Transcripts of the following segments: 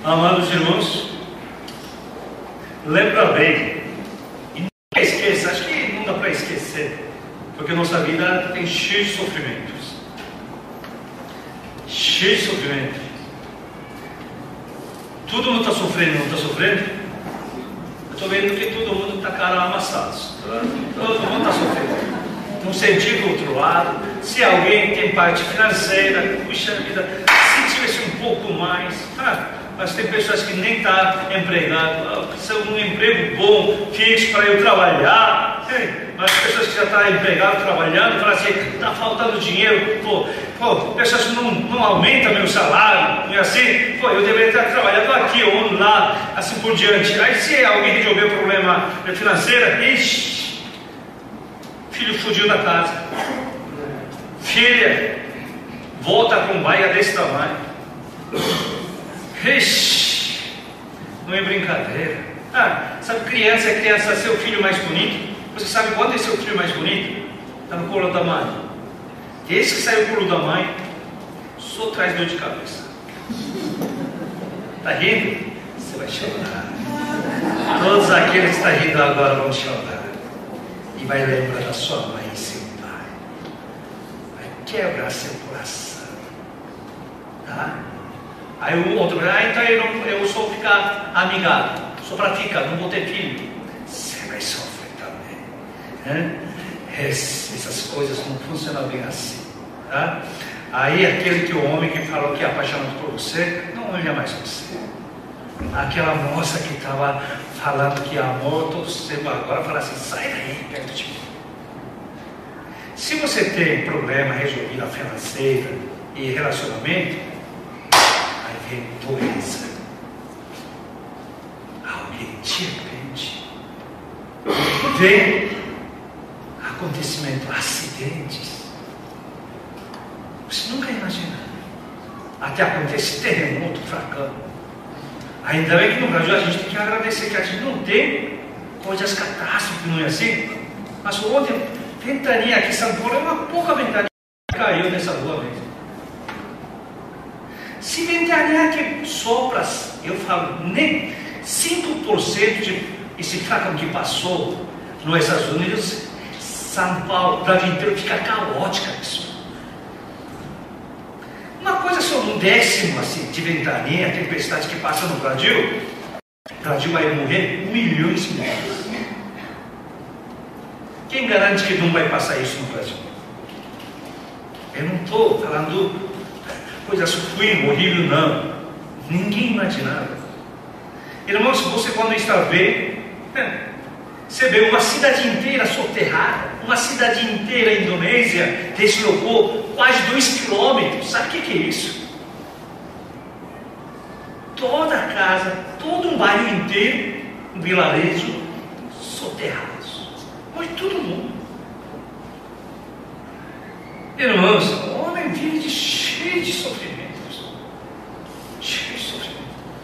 Amados irmãos, lembra bem, e nunca esqueça, acho que não dá para esquecer, porque nossa vida tem cheio de sofrimentos. Cheio de sofrimento. Todo mundo está sofrendo, não está sofrendo? Eu estou vendo que todo mundo está cara amassado. Todo mundo está sofrendo. Um sentido, outro lado. Se alguém tem parte financeira, puxa vida, se tivesse um pouco mais. Mas tem pessoas que nem estão empregadas, precisa de um emprego bom, fixo para eu trabalhar. Mas pessoas que já estão empregadas, trabalhando, falam assim, está faltando dinheiro, pessoas que não aumentam meu salário, não é assim? Eu deveria estar trabalhando aqui ou lá, assim por diante. Aí se alguém resolver o problema financeiro, filho fugiu da casa, filha volta com baia desse tamanho. Não é brincadeira. Sabe, criança é criança, seu filho mais bonito. Você sabe quando é seu filho mais bonito? Está no colo da mãe. Esse que sai do colo da mãe só traz dor de cabeça. Está rindo? Você vai chorar. Todos aqueles que estão rindo agora vão chorar. E vai lembrar da sua mãe e seu pai. Vai quebrar seu coração. Tá? Aí o outro vai, então eu só ficar amigável, só pratica, não vou ter filho. Você vai sofrer também. Essas coisas não funcionam bem assim. Tá? Aí aquele que o homem que falou que é apaixonado por você, não olha mais você. Aquela moça que estava falando que amor todo tempo, agora fala assim, sai daí perto de mim. Se você tem problema resolvido financeiro e relacionamento, aí vem doença. Alguém te repente. Vem acontecimento, acidentes. Você nunca imagina. Até acontece terremoto, furacão. Ainda bem que no Brasil a gente tem que agradecer que a gente não tem coisas catástrofe, não é assim? Mas ontem, ventania aqui em São Paulo, é uma pouca ventania que caiu nessa rua mesmo. Se ventania que sopra, eu falo, nem 5% de esse furacão que passou nos Estados Unidos, São Paulo, o Brasil inteiro fica caótica isso. Uma coisa só um décimo assim, de ventania, tempestade que passa no Brasil, o Brasil vai morrer milhões e milhões. Quem garante que não vai passar isso no Brasil? Eu não estou falando coisas ruins, horríveis, não. Ninguém imaginava. Irmãos, você quando está vendo, você vê uma cidade inteira soterrada, uma cidade inteira em Indonésia deslocou quase 2 quilômetros. Sabe o que é isso? Toda a casa, todo um bairro inteiro, um vilarejo, soterrados. Mas todo mundo. Irmãos, o homem vive cheio de sofrimentos. Cheio de sofrimentos.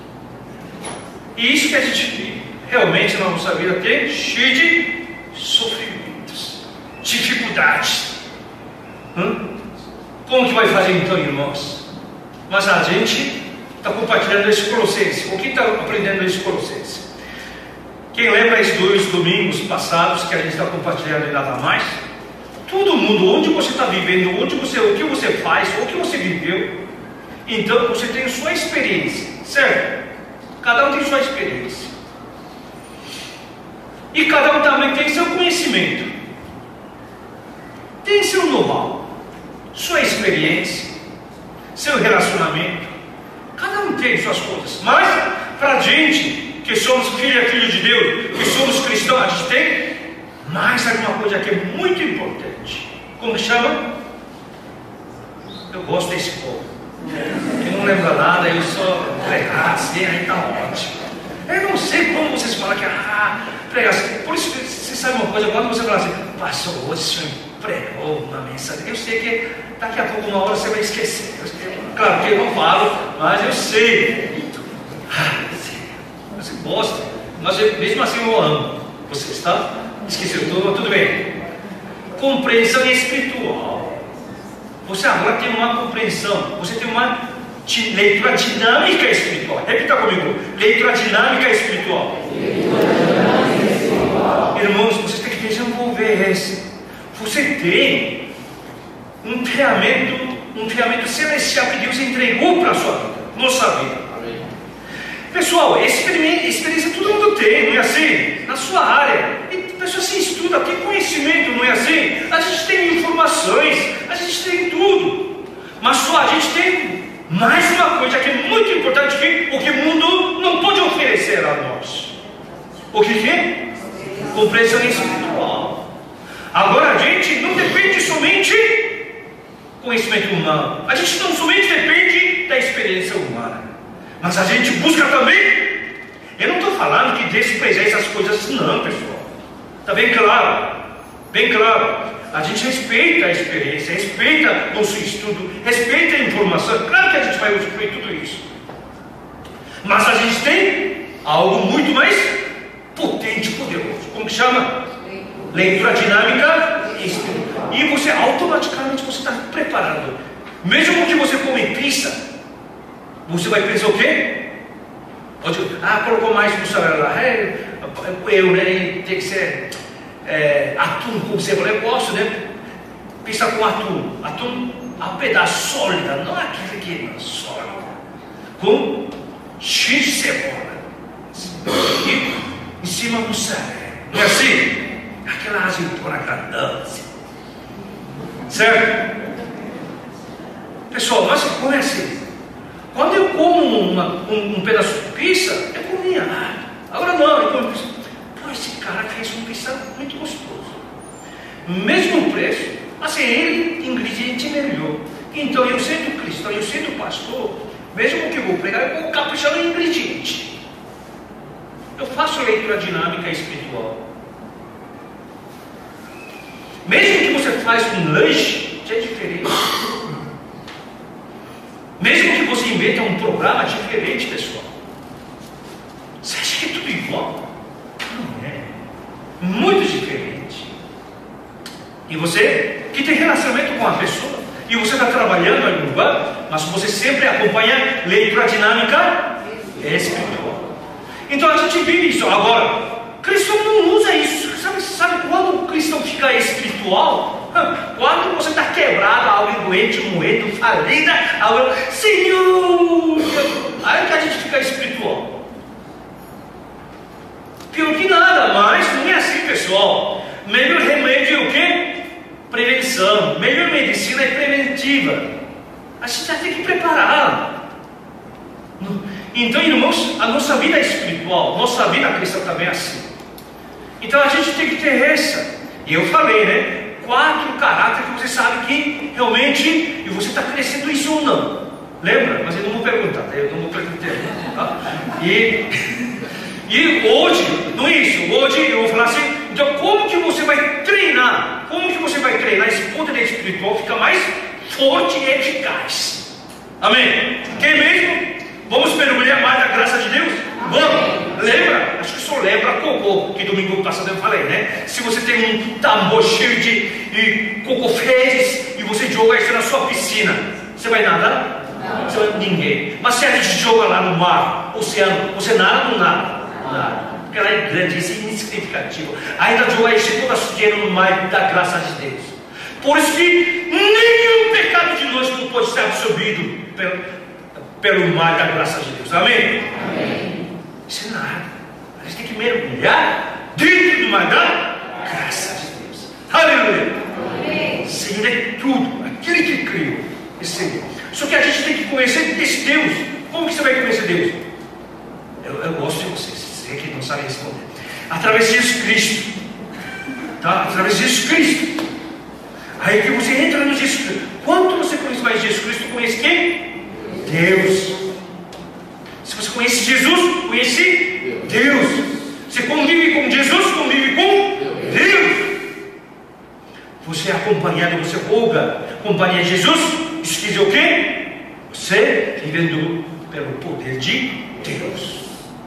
E isso que a gente vê. Realmente na nossa vida tem cheio de sofrimentos, dificuldades. Como que vai fazer então, irmãos? Mas a gente está compartilhando esse Colossenses. O que está aprendendo esse Colossenses? Quem lembra esses 2 domingos passados que a gente está compartilhando e nada mais? Todo mundo, onde você está vivendo, o que você faz, o que você viveu, então você tem sua experiência, certo? Cada um tem sua experiência. E cada um também tem seu conhecimento, tem seu know-how, sua experiência, seu relacionamento. Cada um tem suas coisas. Mas para a gente que somos filho de Deus, que somos cristãos, a gente tem mais alguma coisa que é muito importante. Como que chama? Eu gosto desse povo. Eu não lembro nada, eu só pregar assim, aí está ótimo. Eu não sei como vocês falam que pregar. Por isso, você sabe uma coisa, quando você fala assim, pastor, hoje o senhor pregou uma mensagem, eu sei que daqui a pouco, uma hora, você vai esquecer. Claro que eu não falo, mas eu sei. Você gosta, mas mesmo assim eu amo. Você está? Esqueceu tudo bem. Compreensão espiritual. Você agora tem uma compreensão, você tem uma Leitura dinâmica espiritual. Repita comigo. Leitura dinâmica espiritual. Irmãos, vocês têm que desenvolver esse. Você tem um ferramenta celestial que Deus entregou para a sua vida, nossa vida. Amém. Pessoal, experiência todo mundo tem, não é assim? Na sua área. E a pessoa se estuda, tem conhecimento, não é assim? A gente tem informações, a gente tem tudo. Mas só a gente tem mais uma coisa que é muito importante, que o que o mundo não pode oferecer a nós. O que é? Compreensão espiritual. Agora a gente não depende somente do conhecimento humano. A gente não somente depende da experiência humana, mas a gente busca também. Eu não estou falando que desprezar essas coisas, não, pessoal. Está bem claro? Bem claro. A gente respeita a experiência, respeita nosso estudo, respeita a informação. Claro que a gente vai usufruir tudo isso. Mas a gente tem algo muito mais potente e poderoso. Como que chama? Leitura dinâmica espiritual. E você automaticamente você está preparado. Mesmo que você come pizza, você vai pensar o quê? Colocou mais mussarela lá. Tem que ser atum com cebola. Eu gosto, né? Pizza com atum. Atum a pedaço sólida, não aquele que é sólida. Com X de cebola. E em cima mussarela. Não é assim? Aquela azeitona grandância. Certo? Pessoal, mas como é assim? Quando eu como um pedaço de pizza, eu comia. Agora não, eu como pizza. Pô, esse cara fez um pizza muito gostoso. Mesmo preço, assim, ele ingrediente melhor. Então eu sendo cristão, eu sendo pastor, mesmo que eu vou pregar, eu vou caprichar no ingrediente. Eu faço leitura dinâmica espiritual. Mesmo que você faz um lanche, já é diferente. Mesmo que você inventa um programa diferente, pessoal. Você acha que é tudo igual? Não é. Muito diferente. E você que tem relacionamento com a pessoa, e você está trabalhando em algum lugar, mas você sempre acompanha leitura dinâmica espiritual. Então a gente vive isso. Agora, cristão não usa isso. Sabe quando o cristão fica espiritual? Quando você está quebrado, algo doente, moído, falida, algo... Senhor! Aí que a gente fica espiritual. Pior que nada, mas não é assim, pessoal. Melhor remédio é o quê? Prevenção. Melhor medicina é preventiva. A gente já tem que preparar. Então, irmãos, a nossa vida espiritual, nossa vida cristã também é assim. Então a gente tem que ter essa. E eu falei, né? 4 caráteres que você sabe que realmente, e você está crescendo isso ou não. Lembra? Mas eu não vou perguntar, eu não vou perguntar. Tá? E hoje, não é isso. Hoje eu vou falar assim, então como que você vai treinar? Como que você vai treinar esse poder espiritual ficar mais forte e eficaz? Amém? Quem mesmo? Vamos mergulhar mais na graça de Deus? Vamos! Lembra? Acho que só lembra cocô, que domingo passado eu falei, né? Se você tem um tambor cheio de cocô fezes e você joga isso na sua piscina, você vai nadar? Não. Você vai... Ninguém. Mas se a gente joga lá no mar, oceano, você nada ou não nada? Nada. Porque ela é grande, isso é insignificativo. Ainda joga isso toda sujeira no mar da graça de Deus. Por isso que nenhum pecado de nós não pode ser absorvido pelo mar da graça de Deus. Amém? Amém. Isso é nada. A gente tem que mergulhar dentro do mar da graça de Deus. Aleluia. Amém. Senhor é tudo. Aquele que criou. Esse Senhor. Só que a gente tem que conhecer esse Deus. Como que você vai conhecer Deus? Eu gosto de vocês. Você que não sabe responder. Através de Jesus Cristo. Tá? Através de Jesus Cristo. Aí que você entra no Jesus Cristo. Quanto você conhece mais Jesus Cristo, conhece quem? Deus. Se você conhece Jesus, conhece Deus. Você convive com Jesus, convive com Deus. Você é acompanhado, você roga, acompanha Jesus. Isso quer dizer o quê? Você vivendo pelo poder de Deus.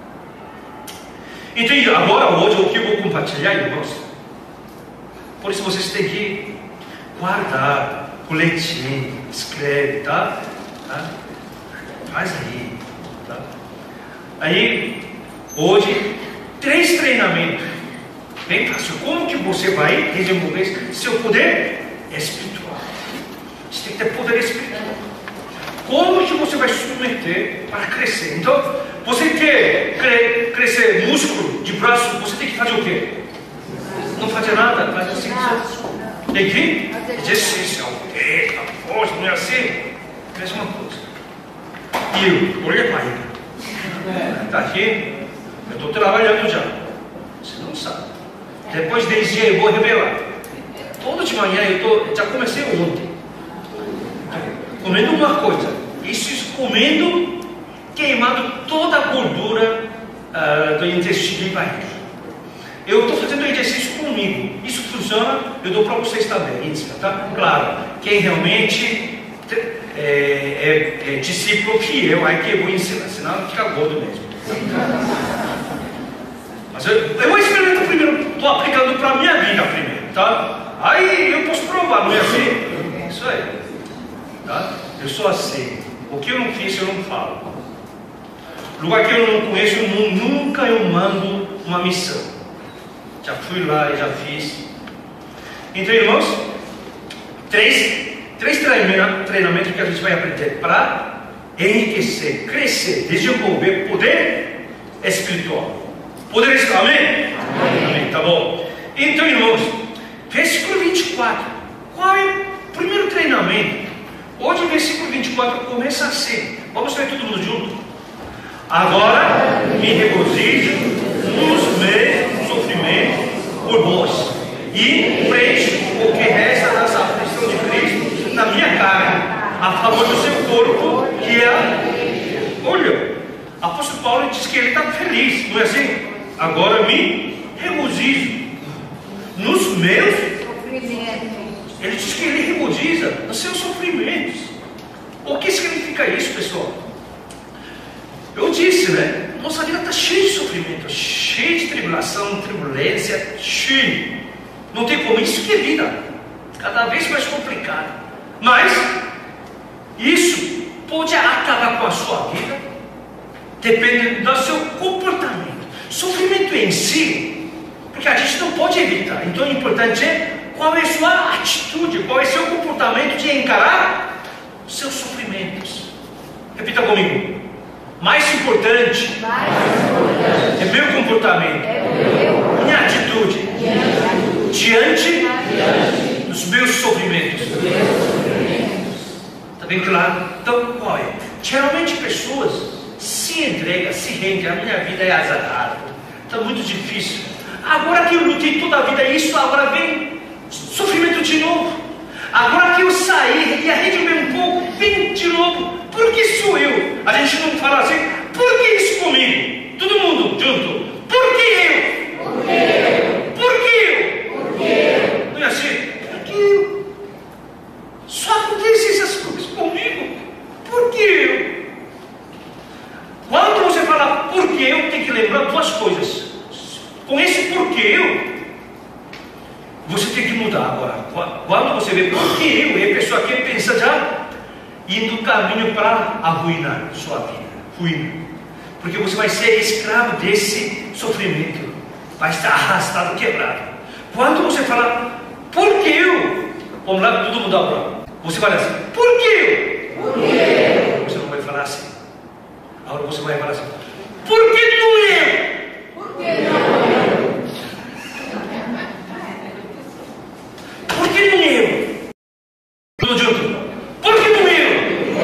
Então agora, hoje, o que eu vou compartilhar, irmãos? Por isso vocês têm que guardar, coletinho, escreve, tá? Faz aí. Tá? Aí, hoje, 3 treinamentos. Bem fácil. Como que você vai desenvolver seu poder espiritual? Você tem que ter poder espiritual. Como que você vai se submeter para crescer? Então, você quer crescer músculo de braço, você tem que fazer o quê? Não fazer nada, faz assim. Tem que exercício, a força, não é assim? Mesma coisa. E eu, olha para ele. Está aqui, eu estou trabalhando já. Você não sabe. Depois de 10 dias eu vou revelar. Todo de manhã já comecei ontem. Comendo uma coisa. Isso comendo, queimando toda a gordura do intestino e barriga. Eu estou fazendo exercício comigo. Isso funciona, eu dou para vocês também. Tá? Claro, quem realmente é discípulo fiel, aí que eu vou ensinar, senão fica gordo mesmo. Mas eu vou experimentar primeiro, estou aplicando para a minha vida primeiro, tá? Aí eu posso provar, não é assim? Isso aí. Tá? Eu sou assim. O que eu não fiz, eu não falo. Lugar que eu não conheço, nunca eu mando uma missão. Já fui lá e já fiz. Então, irmãos, três treinamentos que a gente vai aprender para enriquecer, crescer, desenvolver poder espiritual. Poder espiritual, amém? Amém? Tá bom. Então, irmãos, versículo 24. Qual é o primeiro treinamento? Hoje, versículo 24 começa assim. Vamos ler todo mundo junto? Agora me regozijo nos meus sofrimentos por vós, e preencho o que resta das aflições de Cristo na minha carne, a favor do seu corpo, que é. Olha, o apóstolo Paulo diz que ele está feliz, não é assim? Agora me regozijo nos meus sofrimentos. Ele diz que ele regozija nos seus sofrimentos. O que significa isso, pessoal? Eu disse, né? Nossa vida está cheia de sofrimento, cheia de tribulação, turbulência, cheia. Não tem como, isso que é vida. Cada vez mais complicado. Mas isso pode acabar com a sua vida, dependendo do seu comportamento. Sofrimento em si, porque a gente não pode evitar. Então o importante é qual é a sua atitude, qual é o seu comportamento de encarar os seus sofrimentos. Repita comigo. Mais importante é meu comportamento, minha atitude diante dos meus sofrimentos. Está bem claro? Então, qual é? Geralmente pessoas se entregam, se rendem. A minha vida é azarada, está muito difícil. Agora que eu lutei toda a vida isso, agora vem sofrimento de novo. Agora que eu saí e arrendi um pouco, vem de novo. Por que sou eu? A gente não fala assim, por que isso comigo? Todo mundo junto. Por que eu? Por que eu? Por que eu? Por que eu? Não é assim? Por que eu? Só acontecem essas coisas comigo. Por que eu? Quando você fala por que eu, tem que lembrar duas coisas. Com esse por que eu, você tem que mudar agora. Quando você vê por que eu, e a pessoa aqui pensa já indo caminho para arruinar sua vida. Ruína. Porque você vai ser escravo desse sofrimento. Vai estar arrastado, quebrado. Quando você fala, por que eu? Vamos lá, todo mundo agora. Você vai assim, por que eu? Por que eu? Você não vai falar assim. Agora você vai falar assim, por que não eu? Por que não eu? Por que não eu? Tudo junto. Por que não eu?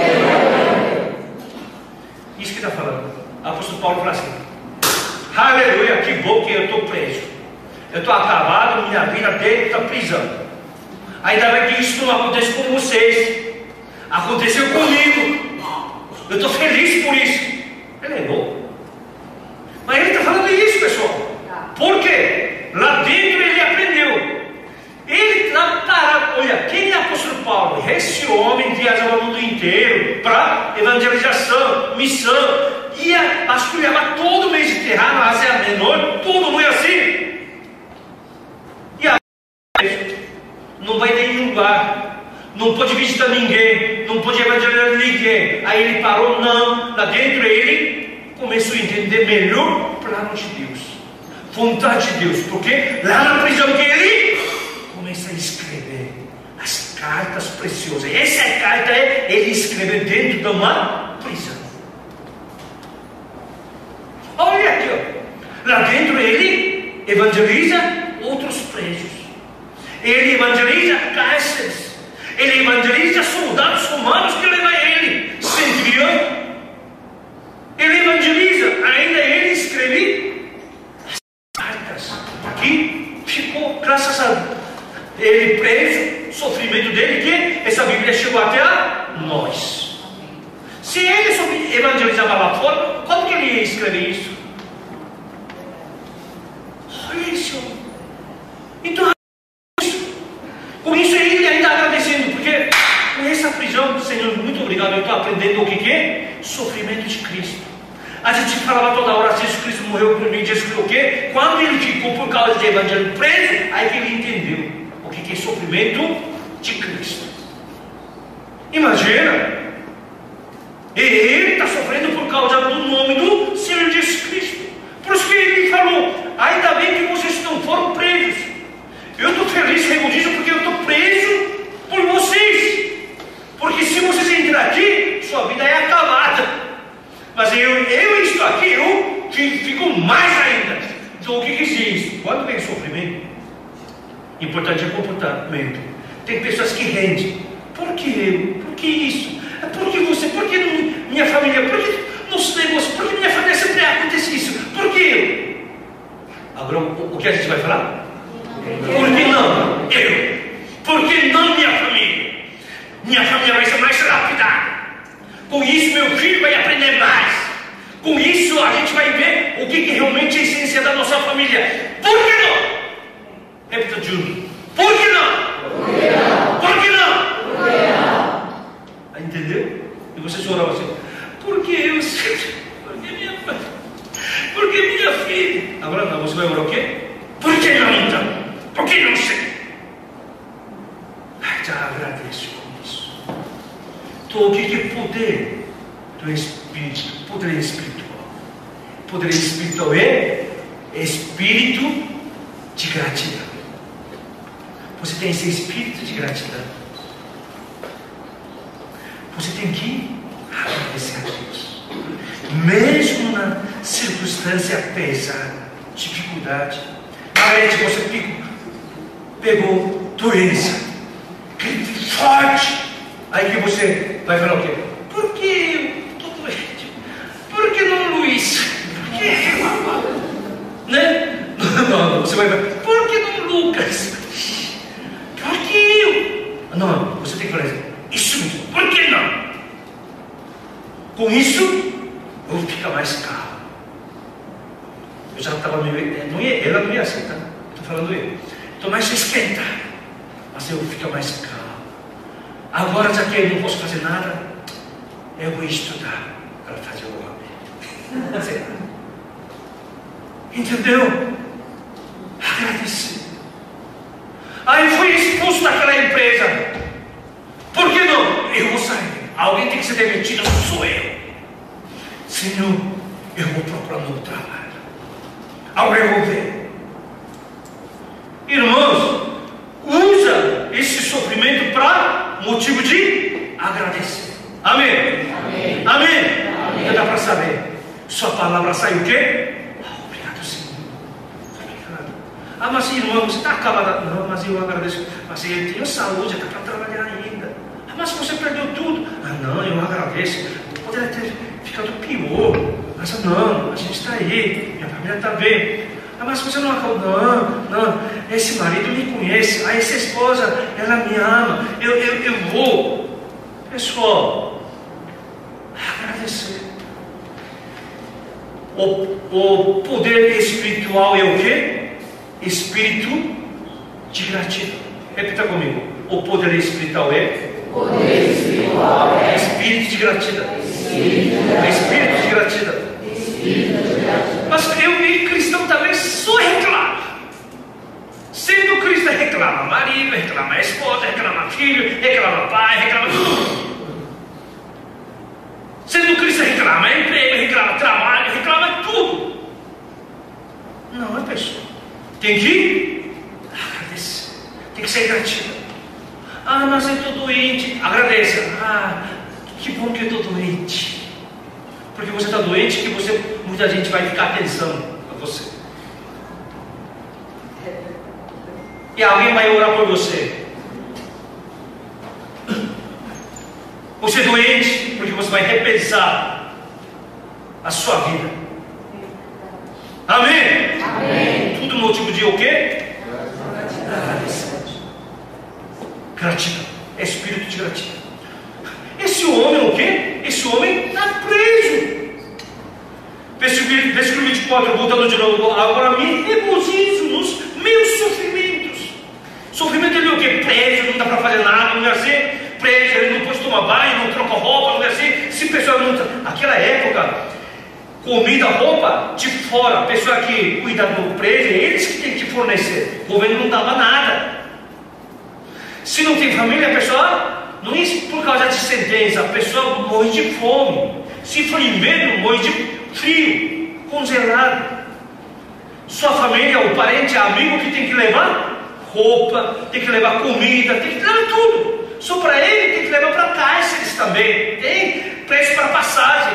Isso que está falando. O apóstolo Paulo fala assim, aleluia, que bom que eu estou preso. Eu estou acabado, minha vida dentro da prisão. Ainda bem que isso não acontece com vocês. Aconteceu comigo. Eu estou feliz por isso. Ele é louco. Mas ele está falando isso, pessoal. Por quê? Lá dentro ele aprendeu. Ele está parado. Olha, quem é o apóstolo Paulo? Esse homem viajava o mundo inteiro para evangelização, missão. Ia vasculhava todo o Mediterrâneo, Ásia Menor, tudo, não é assim? E a não vai em nenhum lugar. não pode visitar ninguém, não pode evangelizar ninguém. Aí ele parou, não, lá dentro ele começou a entender melhor o plano de Deus, vontade de Deus, porque lá na prisão que ele começa a escrever as cartas preciosas. Essa carta ele escreveu dentro de uma prisão. Olha aqui, ó. Lá dentro ele evangeliza outros presos, ele evangeliza cárceres, ele evangeliza soldados romanos que levam ele, centurião. Ele evangeliza, ainda ele escreve as cartas. Aqui ficou, graças a ele preso, o sofrimento dele, que essa Bíblia chegou até a nós. Se ele evangelizava lá fora, como que ele ia escrever isso? Olha isso. Então, com isso ele ainda agradecendo, porque com essa prisão, Senhor, muito obrigado, eu estou aprendendo o que é sofrimento de Cristo. A gente falava toda hora, Jesus Cristo morreu por mim, Jesus Cristo o quê? Quando ele ficou por causa de evangelho preso, aí que ele entendeu o que é sofrimento de Cristo. Imagina, ele está sofrendo por causa do nome do Senhor Jesus Cristo. Por isso que ele falou, ainda bem que vocês não foram presos. Eu estou feliz, regozijo, porque eu estou preso por vocês. Porque se vocês entrarem aqui, sua vida é acabada. Mas eu estou aqui, eu fico mais ainda. Então o que diz? Quando vem sofrimento, importante é comportamento. Tem pessoas que rendem. Por que eu? Por que isso? Por que você? Por que não, minha família? Por que nos negócios? Por que minha família sempre acontece isso? Por que eu? Agora o que a gente vai falar? Por que não? Eu. Por que não minha família? Minha família vai ser mais rápida. Com isso meu filho vai aprender mais. Com isso a gente vai ver o que realmente é a essência da nossa família. Por que não? Repita, Júnior. Por que não? Por que não? Por que não? Por que não? Entendeu? E você chorava assim. Por que eu? Por que minha mãe? Por que minha filha? Agora não, você vai orar o quê? Por que não então? Por que não sei? Já agradeço por isso. Então o que é poder do Espírito? Poder espiritual. Poder espiritual é espírito de gratidão. Você tem esse espírito de gratidão. Você tem que agradecer a Deus. Mesmo na circunstância pesada, dificuldade. Parece que você pegou doença, forte. Aí que você vai falar o quê? Por que eu estou doente? Por que não Luiz? Por que eu? Né? Não, você vai falar, por que não Lucas? Por que eu? Não, você tem que falar isso mesmo. Por que não? Com isso, eu vou ficar mais calmo. Eu já estava meio. Ela não ia aceitar. Estou falando eu. Estou mais esquentado. Mas eu vou ficar mais calmo. Agora, já que eu não posso fazer nada, eu vou estudar para fazer o homem. Entendeu? Agradecer. Aí fui expulso daquela empresa. Por que não? Eu vou sair. Alguém tem que ser demitido, sou eu. Senhor, eu vou procurar um novo trabalho. Agora eu vou ver. Irmãos, usa esse sofrimento para motivo de agradecer. Amém? Amém? Amém? Então dá para saber. Sua palavra sai o quê? Obrigado, Senhor. Obrigado. Mas irmão, você está acabado. Não, mas eu agradeço. Mas eu tenho saúde, dá para trabalhar ainda. Mas você perdeu tudo. Não, eu agradeço. Poderia ter ficado pior. Mas não, a gente está aí. Minha família está bem. Mas você não acabou. Não. Esse marido me conhece. Essa esposa, ela me ama. Eu vou. Pessoal, agradecer. O poder espiritual é o quê? Espírito de gratidão. Repita comigo. O poder espiritual é? Poder espiritual é espírito de gratidão. Espírito de gratidão. Mas eu vi cristão também só reclama. Sendo cristão reclama marido, reclama esposa, reclama filho. filho, reclama pai, reclama tudo. Sendo Cristo, reclama emprego, reclama trabalho, reclama tudo. Não, é pessoa. Tem que agradecer. Tem que ser gratidão. Ah, mas eu estou doente. Agradeça. Ah, que bom que eu estou doente. Porque você está doente, que muita gente vai ficar atenção a você. E alguém vai orar por você. Você é doente, porque você vai repensar a sua vida. Amém? Amém. Tudo motivo de o quê? Gratidão. É espírito de gratidão. Esse homem o quê? Esse homem está preso. Versículo 24, voltando de novo. Agora me regozijo nos meus sofrimentos. Sofrimento ele é o quê? Preso, não dá para fazer nada, não é assim? Preso, ele não pode tomar banho, não troca roupa, não é assim? Se pessoa não... Aquela época, comida, roupa, de fora, a pessoa que cuida do preso, eles que têm que fornecer. O governo não dava nada. Se não tem família, a pessoa, não é por causa de sentença, a pessoa morre de fome. Se for inverno, morre de frio, congelado. Sua família, o parente, amigo que tem que levar roupa, tem que levar comida, tem que levar tudo. Só para ele tem que levar para cárceres também. Tem preço para passagem.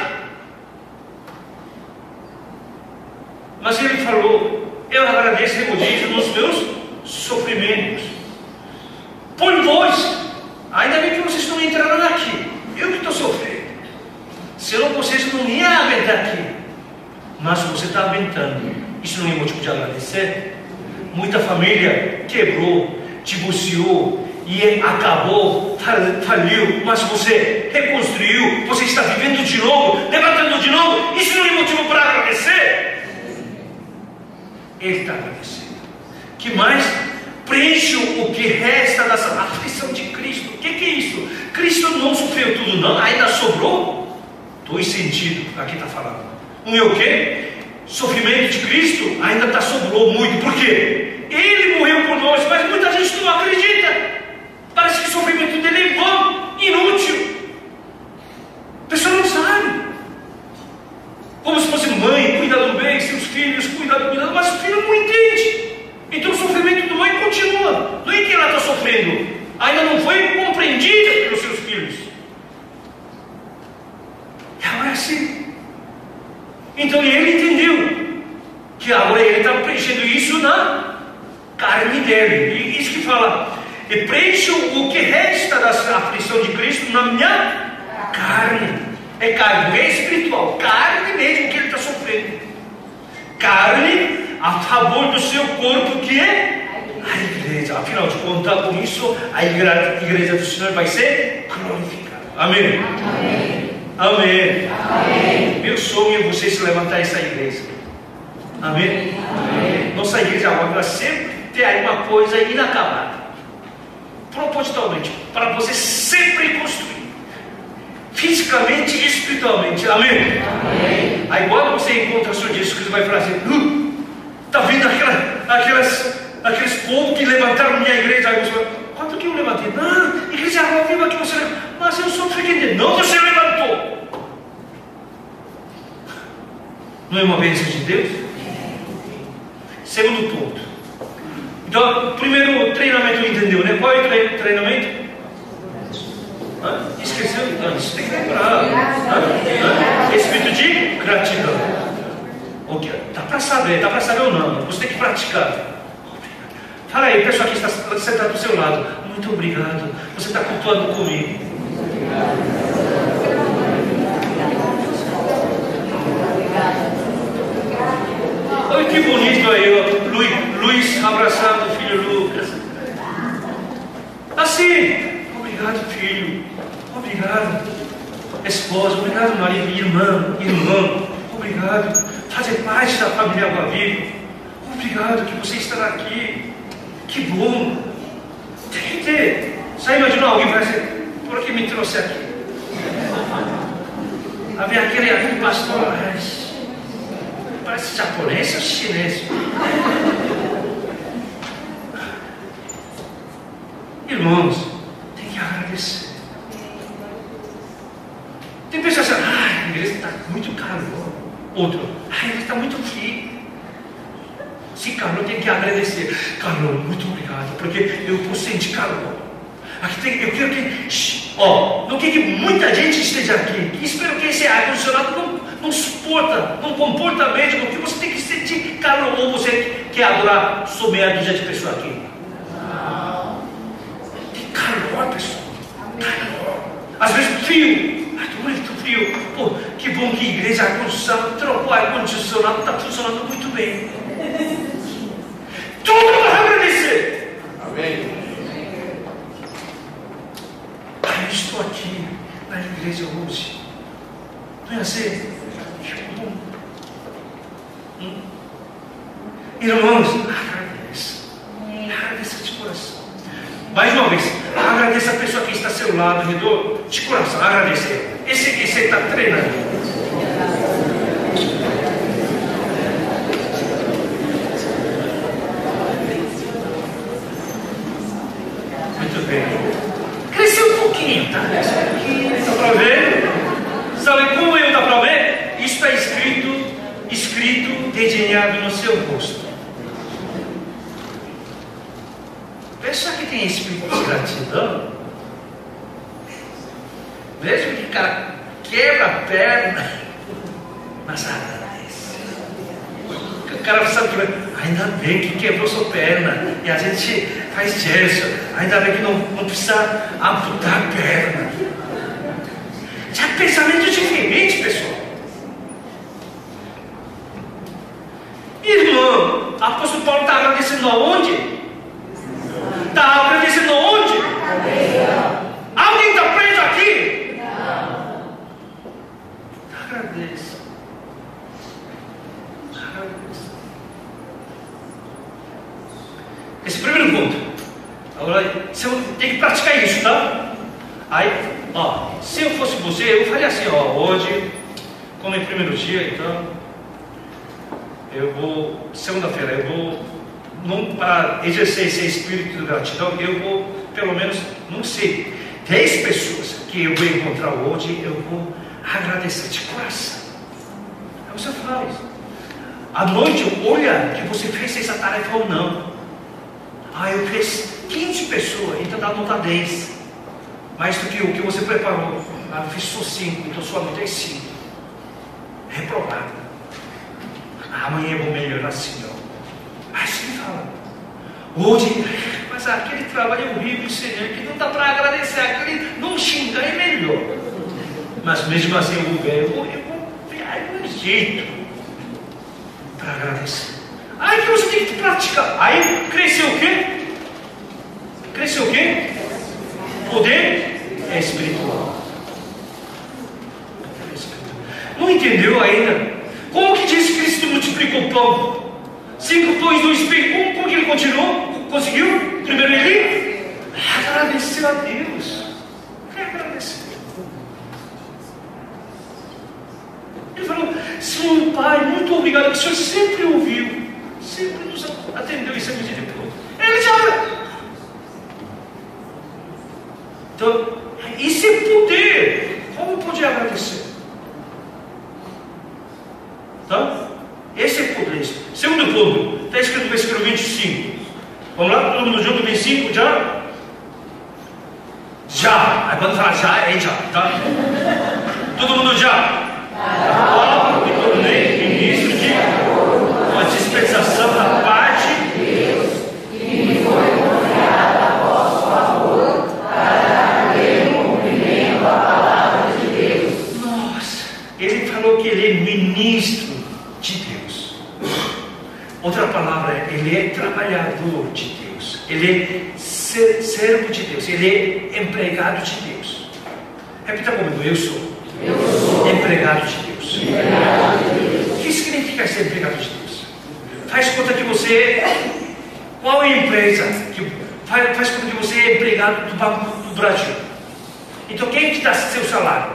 Mas ele falou: eu agradeço e regozijo nos meus sofrimentos. Por vós, ainda bem que vocês estão entrando aqui. Eu que estou sofrendo. Senão vocês não iam aguentar aqui. Mas você está aguentando. Isso não é motivo de agradecer? Muita família quebrou, divorciou e acabou, faliu, mas você reconstruiu, você está vivendo de novo, levantando de novo. Isso não é motivo para agradecer? Ele está agradecendo. Que mais? Preencha o que resta da aflição de Cristo. O que é isso? Cristo não sofreu tudo, não, ainda sobrou. Dois sentidos, aqui está falando. Um é o quê? Sofrimento de Cristo ainda sobrou muito. Por quê? Ele morreu por nós, mas muita gente não acredita. Parece que o sofrimento dele é vão, inútil. A pessoa não sabe. Como se fosse mãe, cuidando bem, seus filhos, cuidando, mas o filho não entende. Então o sofrimento do mãe continua. Não é que ela está sofrendo, ainda não foi compreendida pelos seus filhos. E agora sim. Então ele entendeu que agora ele está preenchendo isso na carne dele. E isso que fala: e preencho o que resta da aflição de Cristo na minha carne. É carne, é espiritual, carne mesmo que ele está sofrendo. Carne a favor do seu corpo, que é a igreja. Afinal de contas, com isso, a igreja do Senhor vai ser glorificada. Amém? Amém. Amém. Amém. Meu sonho é você se levantar essa igreja. Amém? Amém. Nossa igreja agora sempre tem uma coisa inacabada, propositalmente, para você sempre construir, fisicamente e espiritualmente. Amém? Amém. Aí quando você encontra o Senhor Jesus Cristo, vai falar assim: está vendo aqueles povos que levantaram minha igreja? Aí você vai: quanto que eu levantei? Não, igreja viva que você levantou. Mas eu sou freguente. Não, você levantou. Não é uma bênção de Deus? Segundo ponto. Então, primeiro treinamento entendeu, né? Qual é o treinamento? Esqueceu? Não, isso tem que lembrar. Espírito de gratidão. Ok, dá para saber ou não? Você tem que praticar. Fala aí, pessoal que está sentado do seu lado: muito obrigado, você está cultuando comigo. Olha que bonito aí, ó. Luiz abraçando o filho Lucas. Assim: obrigado, filho. Obrigado, esposa. Obrigado, marido, irmão. Obrigado, fazer parte da família Água Viva. Obrigado que você estará aqui. Que bom. Tem que ter. Você imaginou alguém vai dizer: por que me trouxe aqui? Havia aquele pastor, parece japonês ou chinês. Irmãos, tem igreja está muito calor. Outro, a igreja está muito frio. Se calor, tem que agradecer. Calor, muito obrigado, porque eu posso sentir calor. Aqui eu quero que, não quero que muita gente esteja aqui. Espero que esse ar-condicionado não suporta, não comporta mesmo, porque você tem que sentir calor. Ou você quer adorar somente a 200 pessoas aqui? Tem calor, pessoal. Calor. Às vezes frio. Muito frio. Pô, que bom que a igreja ar-condicionado trocou ar-condicionado, está funcionando muito bem. Tudo para agradecer. Amém. Eu estou aqui na igreja hoje. Não é assim? Irmãos, agradeça. Agradeça de coração. Mais uma vez, agradeça a pessoa que está ao seu lado, redor, de coração. Agradecer. Esse está treinando. Muito bem. Cresceu um pouquinho, tá? Dá para ver? Sabe como dá para ver? Isso está escrito, desenhado no seu rosto. Pessoa que tem espírito de gratidão, mesmo que o cara quebra a perna, mas agradece. O cara sabe que ainda bem que quebrou sua perna, e a gente faz gesso, ainda bem que não precisa amputar a perna. Já pensamento diferente, pessoal. Irmão, apóstolo Paulo está agradecendo aonde? Está agradecendo aonde? Alguém está preso aqui? Não. Agradeça. Agradeça. Esse primeiro ponto. Agora, você tem que praticar isso, tá? Aí, se eu fosse você, eu faria assim, hoje, como é o primeiro dia, então, eu vou, segunda-feira, eu vou, não para exercer esse espírito de gratidão, eu vou, pelo menos, não sei, 10 pessoas que eu vou encontrar hoje, eu vou agradecer de coração. Aí você faz. À noite, olha que você fez essa tarefa ou não. Eu fiz 15 pessoas, então dá nota 10. Mais do que o que você preparou. Eu fiz só 5, então sua nota é 5. Reprovado. Amanhã eu vou melhorar, Senhor. Assim fala. Hoje, mas aquele trabalho é horrível, Senhor, que não dá para agradecer, aquele não xingar é melhor. Mas mesmo assim eu vou ver um jeito para agradecer. Aí que você tem que praticar. Aí cresceu o quê? Cresceu o quê? Poder espiritual. Não entendeu ainda? Como que diz que Cristo multiplicou o pão? 5 pães, 2 peixes. Como que ele continuou? Conseguiu? Primeiro ele agradeceu a Deus. Ele agradeceu. Ele falou: Senhor Pai, muito obrigado, que o Senhor sempre ouviu, sempre nos atendeu e sempre misericórdia. Ele já. Então, isso é poder. Como poder agradecer? Então, esse é poder. Segundo ponto, está escrito no versículo 25. Vamos lá, todo mundo junto, 25, já? Já. Aí quando falar já, é já, tá? Todo mundo já? Me tornei ministro de uma dispensação da parte de Deus, que me foi confiada a vosso favor, para dar cumprimento à palavra de Deus. Nossa, ele falou que ele é ministro de Deus. Outra palavra, ele é trabalhador de Deus, ele é servo de Deus, ele é empregado de Deus. Repita comigo: eu sou empregado de Deus. O que significa ser empregado de Deus? Faz conta que você, qual é a empresa que faz conta que você é empregado do Banco do Brasil. Então quem que dá seu salário?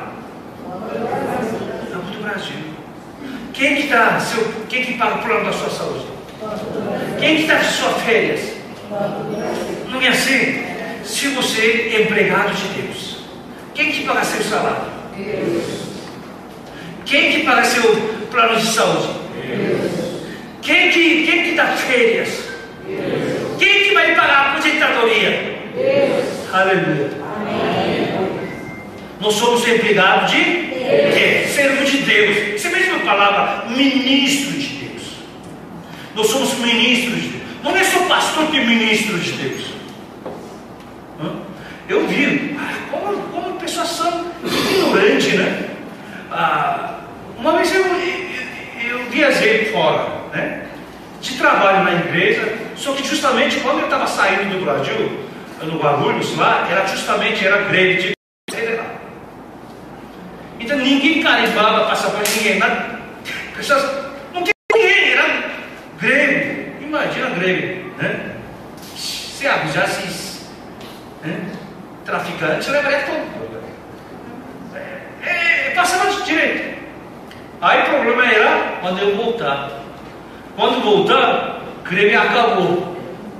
Banco do Brasil. Quem que paga o plano da sua saúde? Quem que dá as suas férias? Não é assim? Se você é empregado de Deus, quem que paga seu salário? Deus. Quem que paga seu plano de saúde? Quem que dá férias? Quem que vai pagar a aposentadoria? Aleluia. Nós somos empregados de quê? Servo de Deus. Essa é a mesma palavra, ministro de Deus. Nós somos ministros de Deus. Não é só pastor que é ministro de Deus. Eu vi como pessoas são ignorantes, né? Uma vez eu viajei fora, né? De trabalho na igreja, só que justamente quando eu estava saindo do Brasil, no Guarulhos lá, era greve de federal. Então ninguém carimbava passaporte, ninguém, nada. Pessoas, não tinha ninguém, era greve. Imagina a greve, né? Se avisasse, né? Traficante, levaria todo. Passava de direito. Aí o problema era quando eu voltar. Quando voltar, greve acabou.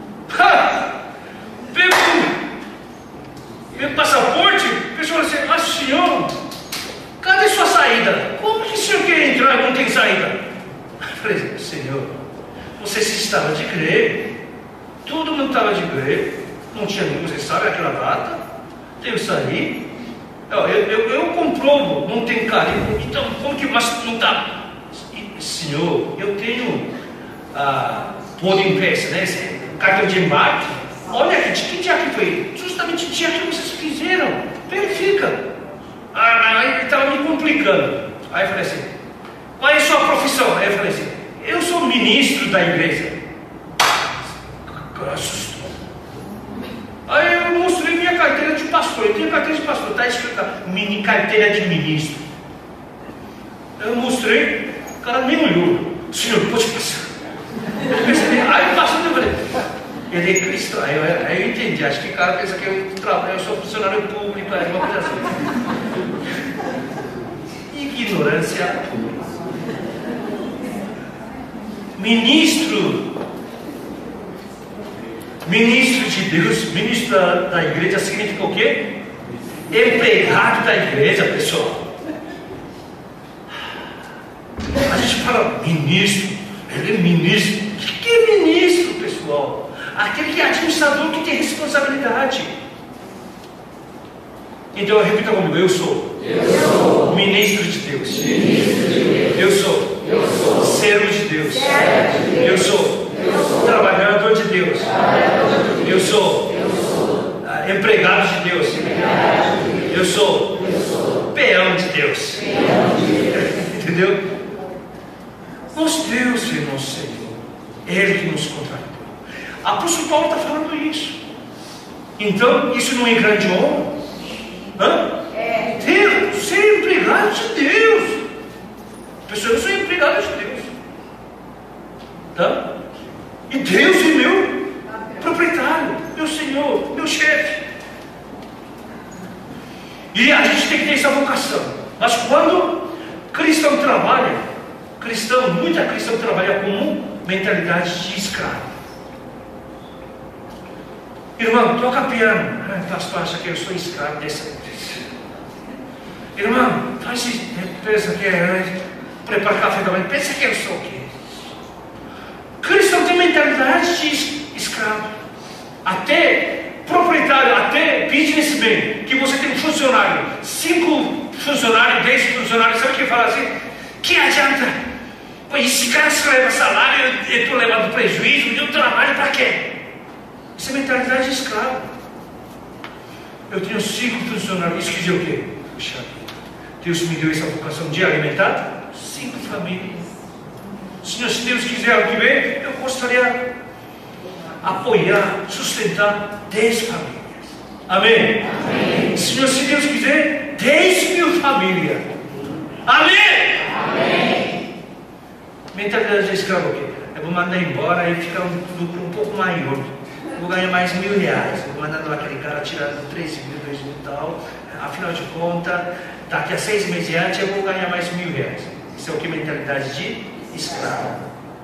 Meu passaporte, o pessoal disse, mas senhor, cadê sua saída? Como que o senhor quer entrar e não tem saída? Eu falei, senhor, você estava de greve, todo mundo estava de greve, não tinha nenhum, você sabe aquela data, tem que sair. Eu comprovo, não tem carimbo, então como que mas não está? Senhor, eu tenho pôr em peça, né? Esse cartão de embarque. Olha aqui, de que dia que foi? Justamente o dia que vocês fizeram. Verifica. Aí ele estava me complicando. Aí eu falei assim, qual é a sua profissão? Aí eu falei assim, eu sou ministro da igreja. Assustou. Aí eu mostrei minha carteira de pastor. Eu tenho carteira de pastor, está escrita mini carteira de ministro. Eu mostrei, o cara nem olhou. Senhor, pode passar. Eu percebi, aí passando eu falei, ele é cristão. Aí eu entendi, acho que o cara pensa que eu trabalho, eu sou funcionário público, é uma coisa assim. Ignorância pura. Ministro de Deus, ministro da igreja significa o quê? Empregado da igreja, pessoal. A gente fala ministro, ele é ministro. O que é ministro, pessoal? Aquele que é administrador, que tem responsabilidade. Então repita comigo, eu sou ministro de Deus. Eu sou servo de Deus. Eu sou trabalhador de Deus. Eu sou empregado de Deus. Eu sou peão de Deus. Entendeu? Nosso Deus é nosso Senhor. Ele que nos contratou. Apóstolo Paulo está falando isso. Então, isso não é grande honra? Deus, ser empregado de Deus. Pessoal, eu sou empregado de Deus. Tá? E Deus é meu proprietário, meu Senhor, meu chefe. E a gente tem que ter essa vocação. Mas quando cristão trabalha, muita cristão trabalha com mentalidade de escravo. Irmão, toca piano. Pastor, acha que eu sou escravo dessa. Irmão, pensa que prepara café da manhã, pensa que eu sou o quê? Cristão tem mentalidade de escravo. Até proprietário, até businessman, que você tem funcionário, 5 funcionários, 10 funcionários, sabe o que fala assim? Que adianta? Pô, esse cara se leva salário, eu estou levando prejuízo, eu trabalho para quê? Isso é mentalidade de escravo. Eu tenho 5 funcionários, isso quer dizer o quê? Puxa, Deus me deu essa vocação de alimentar 5 famílias. Senhor, se Deus quiser ano que vem, eu gostaria de apoiar, sustentar 10 famílias. Amém? Amém. Senhor, se Deus quiser, 10.000 famílias. Amém? Amém. Mentalidade de escravo o quê? Eu vou mandar embora e ficar um lucro um pouco maior. Vou ganhar mais R$1.000. Vou mandar aquele cara tirando 3.000, 2.000 e tal. Afinal de contas, daqui a 6 meses antes eu vou ganhar mais R$1.000. Isso é o que? Mentalidade de escravo.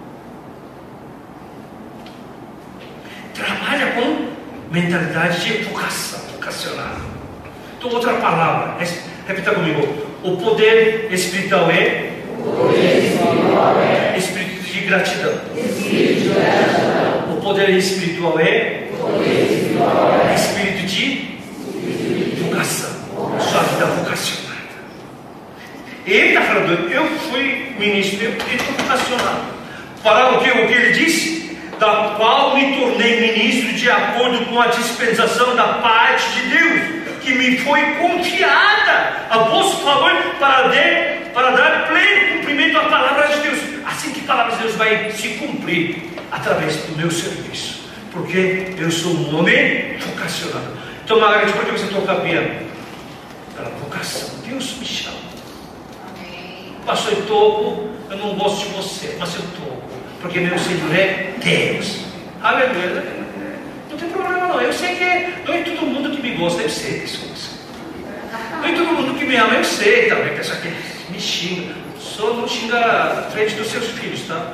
Trabalha com mentalidade de vocacional. Então, outra palavra, repita comigo: O poder espiritual é espírito de gratidão. O poder espiritual é espírito de vocação. Sua vida vocacionada. Ele está falando, eu fui ministro, eu estou vocacionado. Para o que ele disse? Da qual me tornei ministro de acordo com a dispensação da parte de Deus, que me foi confiada a vosso favor para dar pleno cumprimento à palavra de Deus. Assim que a palavra de Deus vai se cumprir através do meu serviço, porque eu sou um homem vocacionado. Então, Margarete, por que você toca piano? Pela vocação. Deus me chama. Pastor, eu toco, eu não gosto de você, mas eu toco, porque meu Senhor é Deus. Aleluia. Não tem problema não. Eu sei que não é todo mundo que me gosta, eu sei pessoas. Não é todo mundo que me ama, eu sei também. Pessoa que me xinga. Só não xinga à frente dos seus filhos, tá?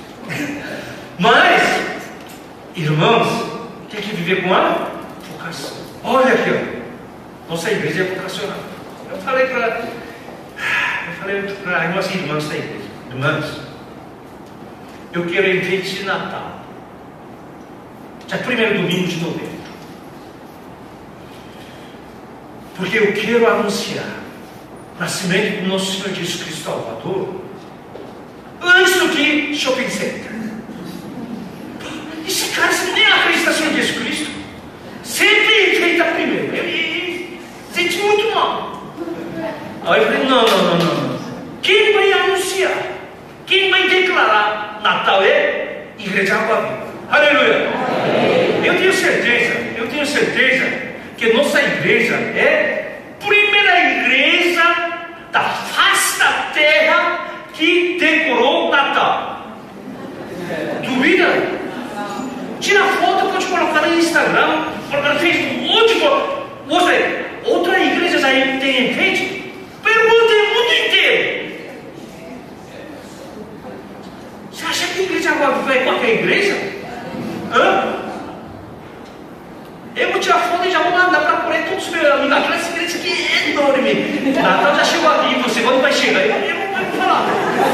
Mas, irmãos, tem que viver com a vocação. Olha aqui, ó. Nossa igreja é vocacional. Eu falei para umas irmãs da igreja: irmãs, eu quero enfeite de Natal, já primeiro domingo de novembro, porque eu quero anunciar o nascimento do nosso Senhor Jesus Cristo Salvador antes do que shopping center. Esse cara nem acredita no Senhor Jesus Cristo, sempre enfeita primeiro. Ele sente muito mal. Aí eu falei: não. Quem vai anunciar, quem vai declarar Natal é Igreja Água Viva. Aleluia. Eu tenho certeza que nossa igreja é a primeira igreja da face da terra que decorou o Natal. Duvida? Tira foto, pode colocar no Instagram, colocar no Facebook, onde for. Outra igreja já tem enfeite? Pergunta o mundo inteiro. Você acha que a igreja Água Viva é qualquer igreja? Eu vou tirar foto e já vou mandar para por aí todos os meus amigos. Aquela igreja aqui é enorme. Natal já chegou aqui, você quando vai chegar? Eu não vou falar.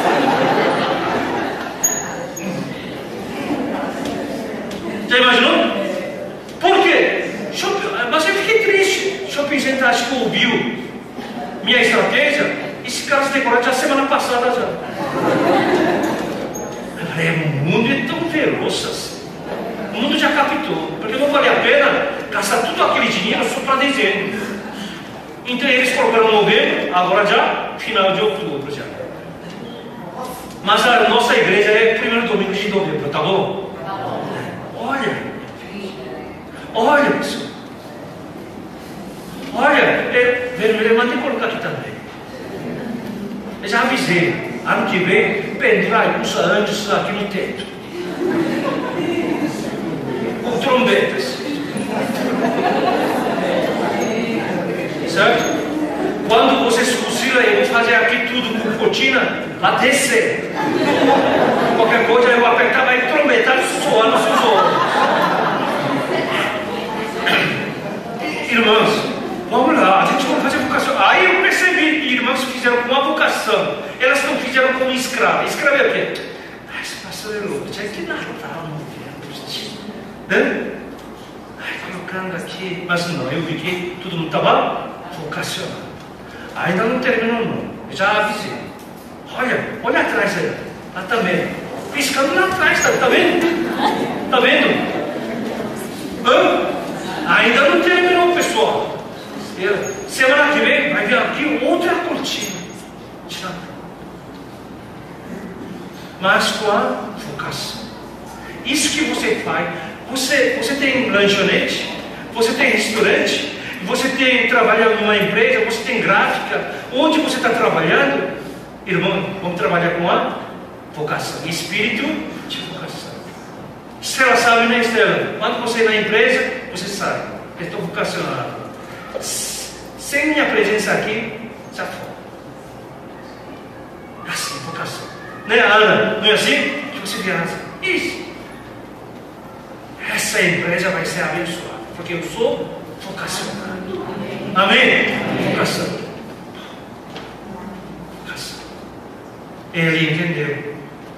Já imaginou? Por quê? Mas eu fiquei triste. Shopping Center acho que ouviu minha estratégia. Esse cara se decorou já semana passada já. Eu falei: o mundo é tão veloz assim. O mundo já captou, porque não vale a pena gastar tudo aquele dinheiro só para dezembro. Então eles colocaram novembro, agora já final de outubro já. Mas a nossa igreja é primeiro domingo de novembro, tá bom? Olha pessoal. Olha, vermelho, mas tem que colocar aqui também. Eu já avisei, ano que vem pendrai uns anjos aqui no teto, com trombetas, certo? Quando vocês cochilam, eu vou fazer aqui tudo com cortina, lá descer. Qualquer coisa eu vou apertar, vai trombetar suando seus olhos. Irmãos, vamos lá, a gente vai fazer vocação. Aí eu percebi, irmãos fizeram com a vocação, elas não fizeram como escrava. Escrava é o quê? Esse pastor é louco, já que Natal, né? Colocando aqui, mas não, eu vi que todo mundo estava vocacionado. Ainda não terminou não, eu já avisei. Olha atrás aí, lá também, piscando lá atrás, tá vendo? Tá vendo? Ainda não terminou, pessoal. Semana que vem vai vir aqui outra cortina. Mas com a vocação. Isso que você faz. Você tem lanchonete, você tem restaurante, você trabalha numa empresa, você tem gráfica. Onde você está trabalhando, irmão, vamos trabalhar com a vocação. Espírito de vocação. Estrela sabe, né, Estrela? Quando você é na empresa, você sabe. Eu estou vocacionado. Sem minha presença aqui, já foi. Assim, vocação. Né, Ana? Não é assim? Que você viaja. Isso. Essa empresa vai ser abençoada, porque eu sou vocacionado. Amém? Vocação. Ele entendeu.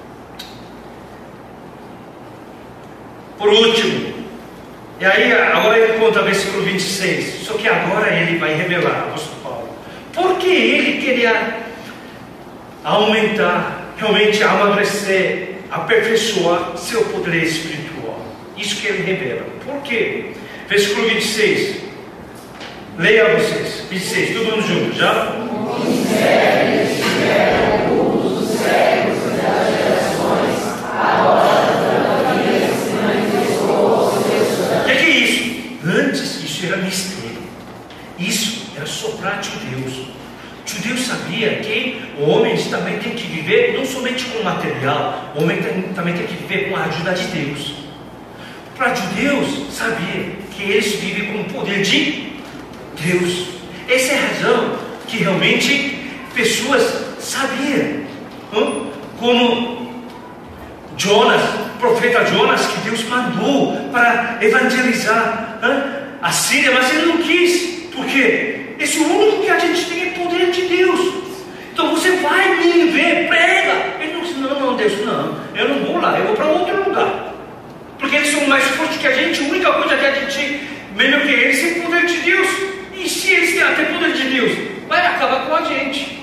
Por último, e aí agora ele conta o versículo 26, só que agora ele vai revelar, apóstolo Paulo, porque ele queria aumentar, realmente amadurecer, aperfeiçoar seu poder espiritual. Isso que ele revela. Por quê? Versículo 26. Leia vocês. 26, todo mundo junto, já? O que é isso? Antes isso era mistério. Isso era só para judeus. Judeus sabia que o homem também tem que viver não somente com material, o homem também tem que viver com a ajuda de Deus. Para judeus, sabia que eles vivem com o poder de Deus. Essa é a razão que realmente pessoas sabiam, como Jonas, profeta Jonas, que Deus mandou para evangelizar a Síria, mas ele não quis. Por quê? Esse é o único que a gente tem é poder de Deus. Então você vai me ver, prega. Ele não disse, não, Deus, não, eu não vou lá, eu vou para outro lugar. Porque eles são mais fortes que a gente, a única coisa que a gente, melhor que eles, é o poder de Deus. E se eles têm até poder de Deus, vai acabar com a gente.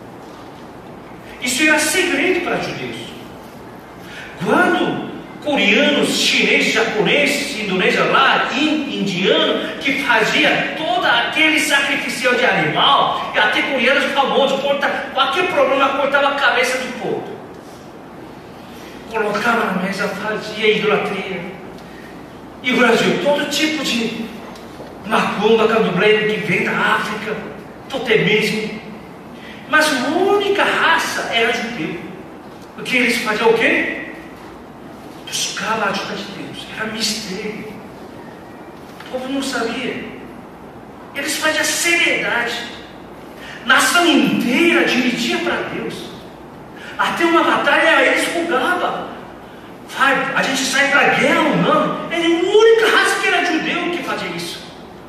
Isso era segredo para judeus. Quando coreanos, chineses, japoneses, indonésios lá, indiano, que fazia todo aquele sacrifício de animal, e até coreanos famosos, qualquer problema cortava a cabeça do povo. Colocava na mesa, fazia idolatria. E o Brasil, todo tipo de macumba, candomblé que vem da África, totemismo. Mas a única raça era judeu. Porque eles faziam o quê? Buscava a ajuda de Deus. Era mistério. O povo não sabia. Eles faziam seriedade. Nação inteira dirigia para Deus. Até uma batalha eles julgavam. A gente sai para a guerra ou não? Era a única raça que era judeu que fazia isso.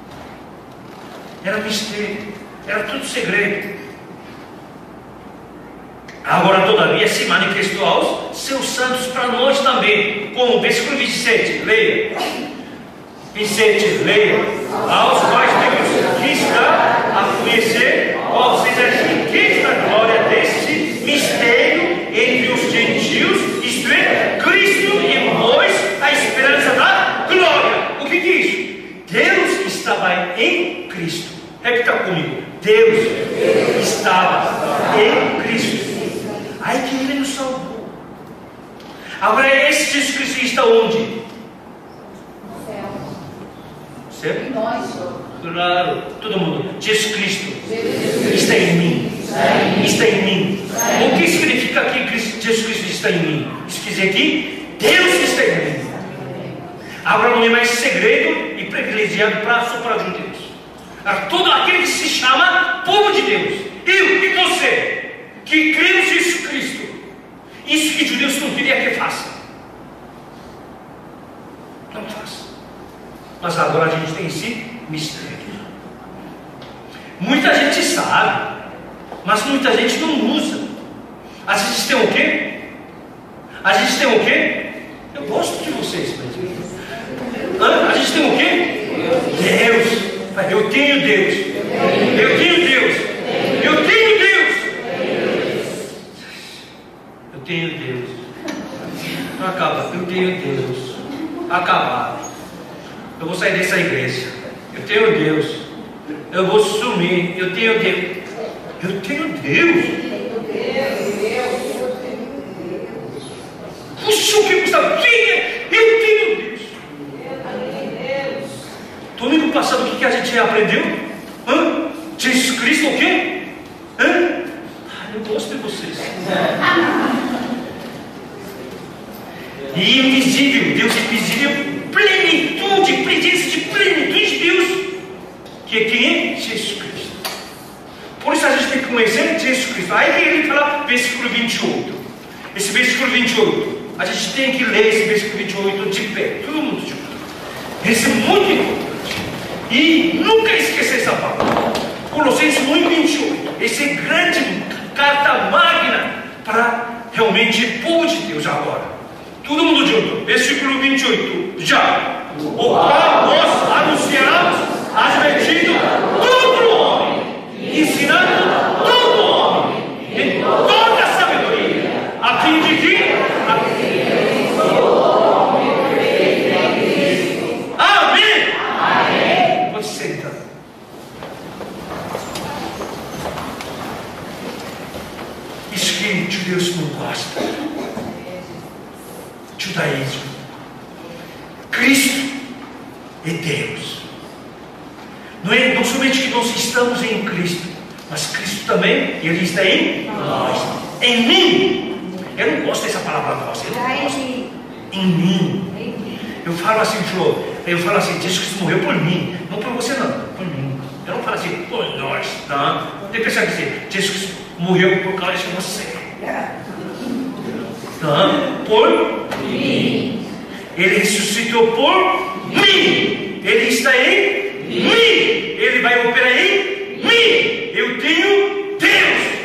Era mistério. Era tudo segredo. Agora, todavia, se manifestou aos seus santos para nós também. Como? Versículo 27, leia. 27, leia. Aos quais temos que estar a conhecer qual seja a riqueza da glória deste mistério entre os gentios, isto é, Cristo em vós, a esperança da glória. O que é isso? Deus estava em Cristo. Repita comigo. Deus estava em Cristo. Aí que Ele nos salvou. Agora esse Jesus Cristo está onde? No céu. Certo? Em nós. Claro, todo mundo. Jesus Cristo está em mim. Está em mim. O que significa que Jesus Cristo está em mim? Isso quer dizer que Deus está em mim. Agora não é mais segredo e privilegiado só para judeus. Agora, todo aquele que se chama povo de Deus, eu e você, que cremos em Jesus Cristo, isso que judeus não queriam que faça, não faça. Mas agora a gente tem esse mistério. Muita gente sabe, mas muita gente não usa. A gente tem o quê? A gente tem o quê? Eu gosto de vocês, mas a gente tem o quê? Deus. Eu tenho Deus. Eu tenho Deus. Eu tenho Deus. Eu tenho Deus. Não acaba. Eu tenho Deus. Acabado. Eu vou sair dessa igreja. Eu tenho Deus. Eu vou sumir. Eu tenho Deus. Eu tenho Deus. Puxa, o que custa? Eu tenho Deus. Domingo passado, o que a gente aprendeu? Jesus Cristo, o quê? Eu gosto de vocês. E invisível, Deus invisível, plenitude, presença de plenitude de Deus. Que quem é? Jesus Cristo. Por isso a gente tem que conhecer Jesus Cristo. Aí ele fala, versículo 28. Esse versículo 28, a gente tem que ler esse versículo 28 de pé, todo mundo junto. Esse é muito importante. E nunca esquecer essa palavra. Colossenses 1:28. Esse é grande carta magna para realmente povo de Deus agora. Todo mundo junto. Versículo 28. Já. O qual nós anunciamos, advertindo todo homem, ensinando todo homem, em toda a sabedoria, a fim de que Amém. Amém. Pode sentar. Isso que os judeus não gostam. Judaísmo. Cristo é Deus. Não somente que nós estamos em Cristo, mas Cristo também, Ele está em nós. Em mim. Eu não gosto dessa palavra nossa. Eu não gosto. Em mim. Eu falo assim, Flor. Eu falo assim, Jesus Cristo morreu por mim. Não por você não, por mim. Eu não falo assim, por nós. Não. Tem pessoa que diz, Jesus Cristo morreu por causa de você. Não. Por mim. Ele ressuscitou por mim. Ele está em mim. Ele vai operar em mim. Eu tenho Deus.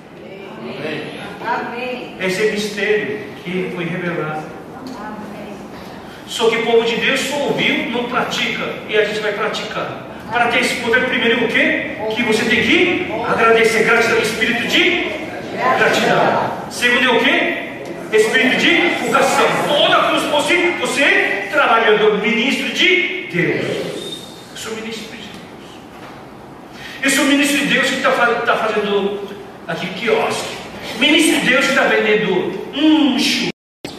Amém. Esse é o mistério que foi revelado. Amém. Só que o povo de Deus só ouviu, não pratica. E a gente vai praticar. Para ter esse poder, primeiro o quê? Que você tem que agradecer. Graças ao Espírito de gratidão. Segundo é o quê? Espírito de vocação. Toda cruz possível, você trabalhador, ministro de Deus. Eu sou ministro de Deus. Eu sou ministro de Deus que está fazendo aqui quiosque. Ministro de Deus que está vendendo churro.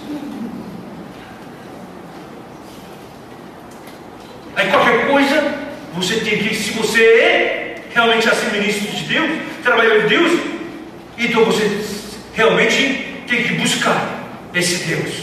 Aí qualquer coisa, você tem que, se você é realmente assim ministro de Deus, trabalhador de Deus, então você realmente tem que buscar esse Deus.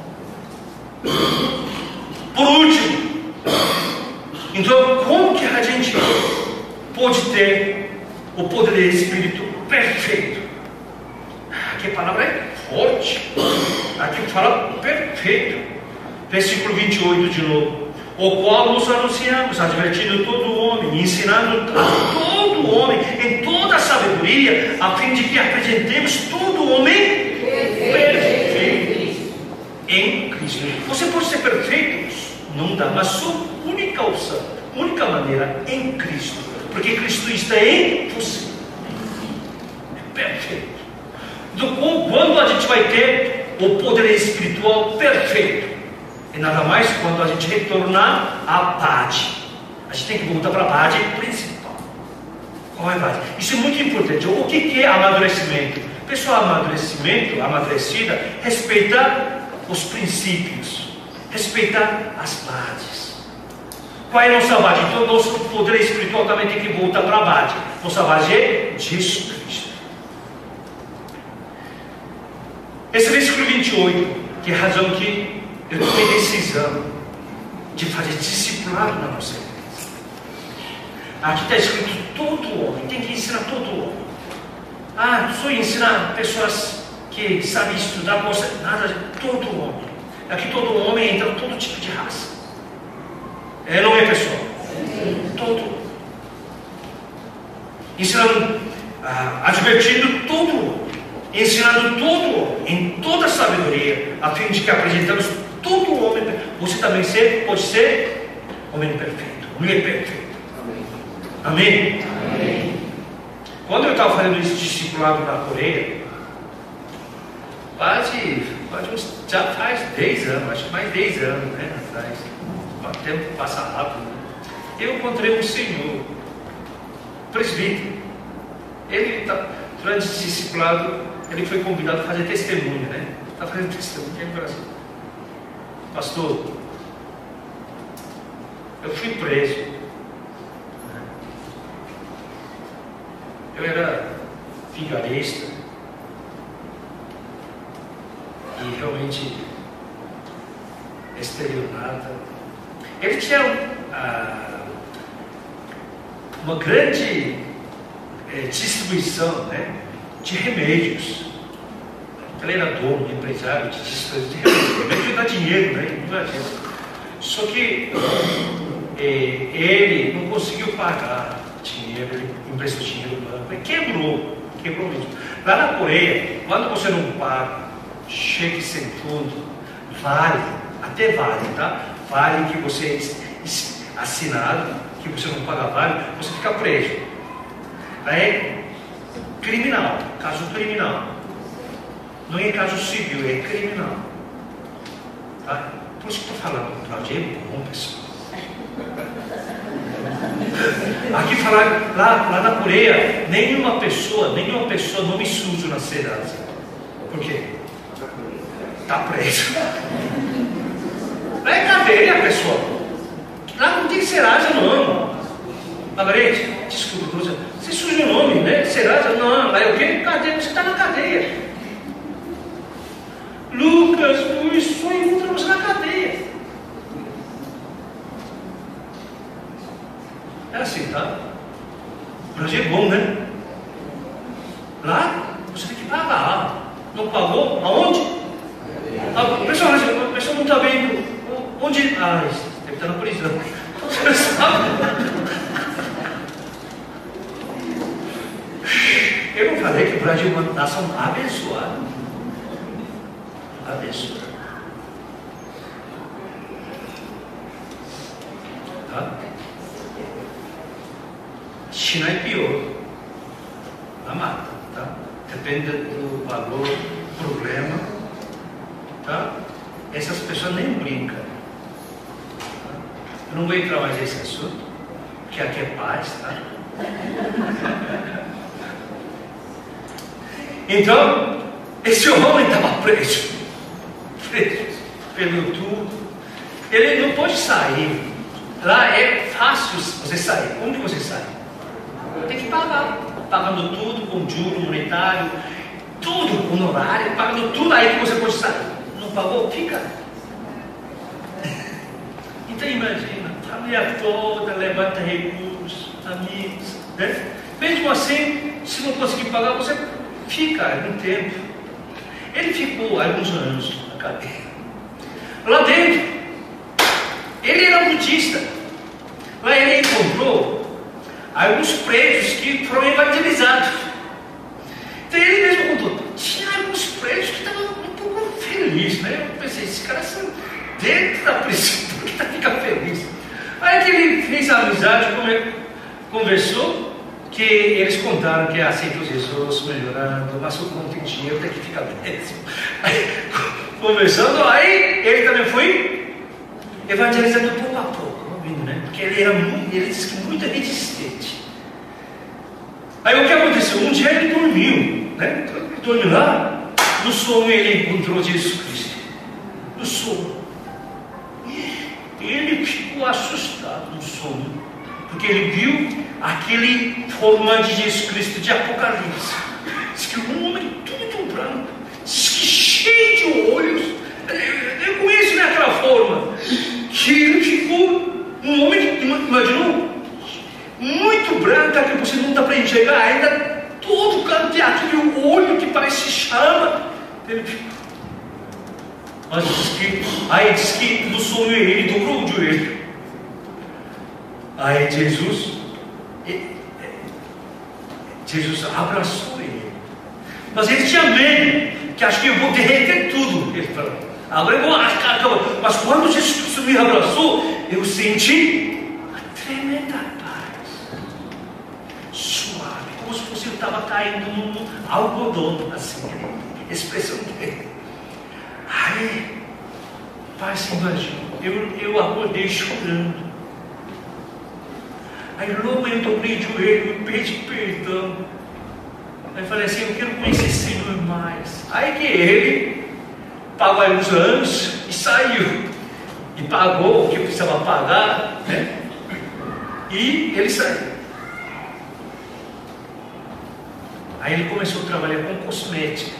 Por último, então como que a gente pode ter o poder do Espírito perfeito? Aqui a palavra é forte. Aqui fala perfeito. Versículo 28 de novo. O qual nos anunciamos, advertindo todo homem, ensinando a todo homem em toda a sabedoria, a fim de que apresentemos todo homem perfeito em Cristo. Você pode ser perfeito? Não dá, mas sua única opção, única maneira em Cristo, porque Cristo está em você. É perfeito. Então, quando a gente vai ter o poder espiritual perfeito? É nada mais quando a gente retornar à base. A gente tem que voltar para a base principal. Qual é a base? Isso é muito importante. O que é amadurecimento? Pessoa amadurecida, respeita os princípios, respeita as bases. Qual é a nossa base? Então, nosso poder espiritual também tem que voltar para a base. Nossa base é Jesus Cristo. Esse versículo 28, que é a razão que eu tomei decisão de fazer discipulado na nossa igreja. Aqui está escrito todo homem, tem que ensinar todo homem. Só ensinar pessoas que sabem estudar, nada, todo homem. Aqui todo homem entra todo tipo de raça. Não é pessoal? Todo. Ensinando, advertindo todo homem. Ensinando todo homem, em toda a sabedoria, a fim de que apresentamos todo homem. Você também pode ser homem perfeito, mulher perfeita. Amém? Amém. Quando eu estava fazendo esse discipulado na Coreia, já faz 10 anos, acho que mais 10 anos, né? Atrás. O tempo passa rápido. Né? Eu encontrei um senhor, presbítero. Ele está, durante esse discipulado, ele foi convidado a fazer testemunho, né? Está fazendo testemunho aqui no Brasil. Pastor, eu fui preso. Eu era vigarista e realmente estelionata. Ele tinha uma grande distribuição, né, de remédios. Ele era dono, empresário de distribuição de remédios. Remédio dá dinheiro, né? Não dá dinheiro. Só que ele não conseguiu pagar dinheiro, ele emprestou dinheiro no banco, ele quebrou. quebrou mesmo. Lá na Coreia, quando você não paga cheque sem fundo, vale, até vale, tá? Vale que você é assinado, que você não paga vale, você fica preso. É criminal, caso criminal. Não é caso civil, é criminal. Tá? Por isso que eu estou falando, Cláudio, é bom, pessoal. Aqui falar, lá na Coreia, nenhuma pessoa não me suja na cidade. Por quê? Está preso. Lá é cadeia, pessoal. Lá não tem Serasa, não. Margarete, desculpa, você suja o nome, né? Serasa, não. Lá é o quê? Cadeia, você está na cadeia. Lucas, Luiz, só encontramos na cadeia. É assim, tá? O Brasil é bom, né? Lá, você tem que pagar. Não pagou? Aonde? O pessoal não está vendo. Onde? Deve estar na prisão. Você sabe? Eu não falei que o Brasil é uma nação abençoada. Abençoada. Tá? China é pior. A mata, tá? Depende do valor do problema, tá? Essas pessoas nem brincam. Tá? Eu não vou entrar mais nesse assunto, porque aqui é paz, tá? Então, esse homem estava preso pelo tudo. Ele não pode sair. Lá é fácil você sair. Como que você sai? Tem que pagar. Pagando tudo com juro monetário, tudo, honorário, pagando tudo, aí que você pode sair. Não pagou? Fica. Então imagina, a família toda levanta recursos, amigos, né? Mesmo assim, se não conseguir pagar, você fica algum tempo. Ele ficou alguns anos na cadeia. Lá dentro, ele era budista. Lá ele encontrou alguns presos que foram evangelizados. Então ele mesmo contou, tinha alguns presos que estavam um pouco felizes, né? Eu pensei, esses caras são dentro da prisão, por que fica feliz? Aí que ele fez a amizade, conversou, que eles contaram que aceitou Jesus, melhorando, mas o conto em dinheiro tem que ficar mesmo. Aí, conversando, aí ele também foi evangelizando pouco a pouco, né? Porque ele disse que muito resistente. Aí o que aconteceu? Um dia ele dormiu, né? Ele dormiu lá, no sonho ele encontrou Jesus Cristo. No sonho. Ele ficou assustado no sonho, porque ele viu aquele forma de Jesus Cristo de Apocalipse. Diz que um homem tudo branco, diz que cheio de olhos. Eu conheço naquela forma. Que ele ficou um homem, imaginou? Muito branca, que você não dá para enxergar ainda, todo canto tem aquele olho que parece chama. Ele ficou. Mas diz que no sonho ele dobrou o joelho. Aí Jesus abraçou ele. Mas ele tinha medo, que acho que eu vou derreter tudo. Ele falou, agora eu vou acabar. Mas quando Jesus Cristo me abraçou, eu senti uma tremenda paz. Suave, como se fosse eu estava caindo num algodão, assim, a expressão dele. Aí, pai, se imagina, eu acordei chorando. Aí logo eu dobrei o joelho e pedi perdão. Aí falei assim, eu quero conhecer esse Senhor mais. Aí que ele pagou alguns anos e saiu. E pagou o que precisava pagar, né? E ele saiu. Aí ele começou a trabalhar com cosmética.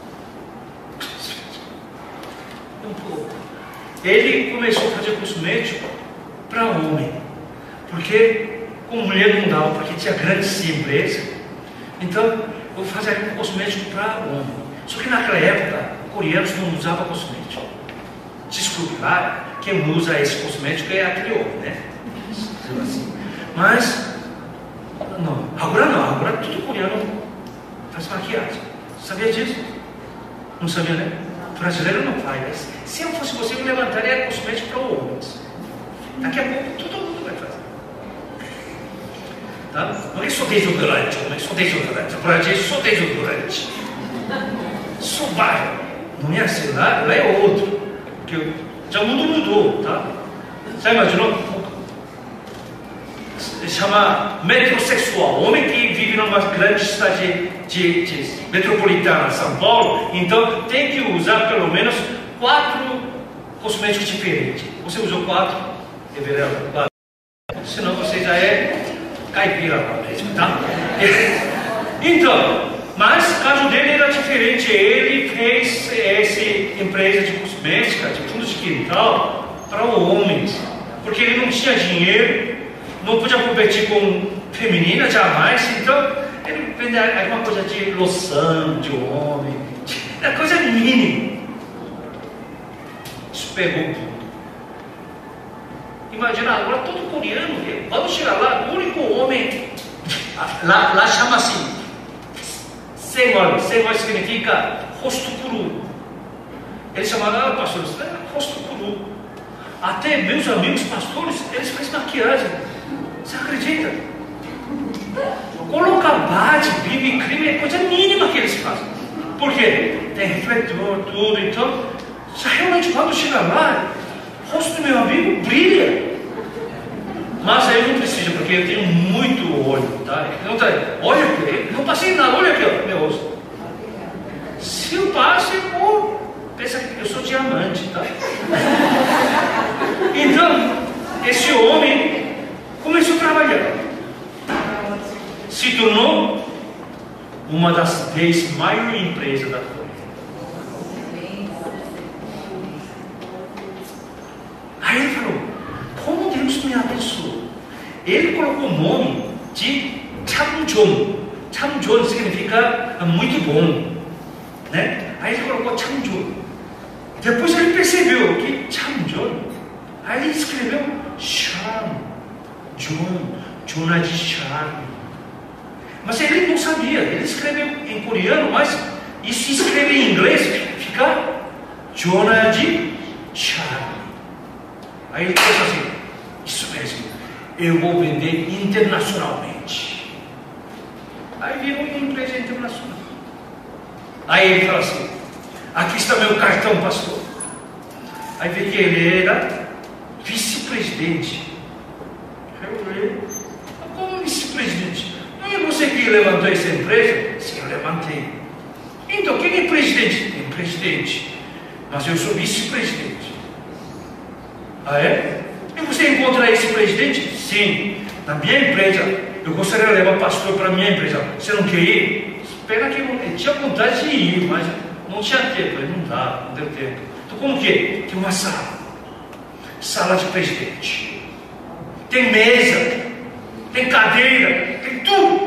Um pouco. Ele começou a fazer cosmético para homem. Porque com mulher não dava, porque tinha grandes empresas. Então, eu fazia cosmético para homem. Só que naquela época, coreanos não usavam cosmético. Desculpe, lá, quem usa esse cosmético é aquele homem, né? Assim. Mas, não, agora tudo coreano faz maquiagem. Sabia disso? Não sabia, né? O brasileiro não faz. Se eu fosse você, eu levantaria cosmético para homens. Daqui a pouco todo mundo vai fazer. Tá? Não é só desodorante, não é só desodorante. Para gente, só desodorante. Só vai. Não é assim, lá é outro. Porque já o mundo mudou, tá? Já imaginou? Chama metrosexual, homem que vive numa grande cidade metropolitana, São Paulo, então tem que usar pelo menos 4 cosméticos diferentes. Você usou 4? Deveria 4. Senão você já é caipira lá mesmo, tá? Então, mas o caso dele era diferente. Ele fez essa empresa de cosmética, de fundo de quintal, para homens, porque ele não tinha dinheiro, não podia competir com feminina jamais, então ele vende alguma coisa de loção, de homem, era coisa mínima. Isso pegou o mundo. Imagina agora todo coreano, vamos chegar lá, o único homem, lá chama assim, Senhor significa rosto cru. Eles chamaram, pastor, isso é rosto cru. Até meus amigos pastores, eles fazem maquiagem. Você acredita? Colocar bate, BB creme é coisa mínima que eles fazem. Por quê? Tem refletor, tudo. Então, realmente quando chega lá, o rosto do meu amigo brilha. Mas aí não precisa, porque eu tenho muito olho, tá? Não tá, olha aqui, não passei nada, olha aqui, ó, meu rosto. Se eu passo, pensa que eu sou diamante, tá? Então, esse homem começou a trabalhar. Se tornou uma das 10 maiores empresas da Coreia. Aí ele falou, como Deus me abençoou? Ele colocou o nome de Chamjon. Chamjon significa muito bom, né? Aí ele colocou Chamjon. Depois ele percebeu que Chamjon, aí ele escreveu Charm, Jonah de charme. Mas ele não sabia, ele escreveu em coreano, mas isso escreve em inglês, fica Jonah de charme. Aí ele pensa assim, isso mesmo, eu vou vender internacionalmente. Aí virou uma empresa internacional. Aí ele fala assim, aqui está meu cartão, pastor. Aí vê que ele era vice-presidente. Eu falei, como vice-presidente? Não é você que levantou essa empresa? Sim, eu levantei. Então, quem é presidente? Tem presidente. Mas eu sou vice-presidente. Ah, é? E você encontra esse presidente? Sim. Na minha empresa, eu gostaria de levar pastor para a minha empresa. Você não quer ir? Espera que eu tinha vontade de ir, mas não tinha tempo. Não dá, não deu tempo. Então, como que é? Tem uma sala de presidente. Tem mesa, tem cadeira, tem tudo.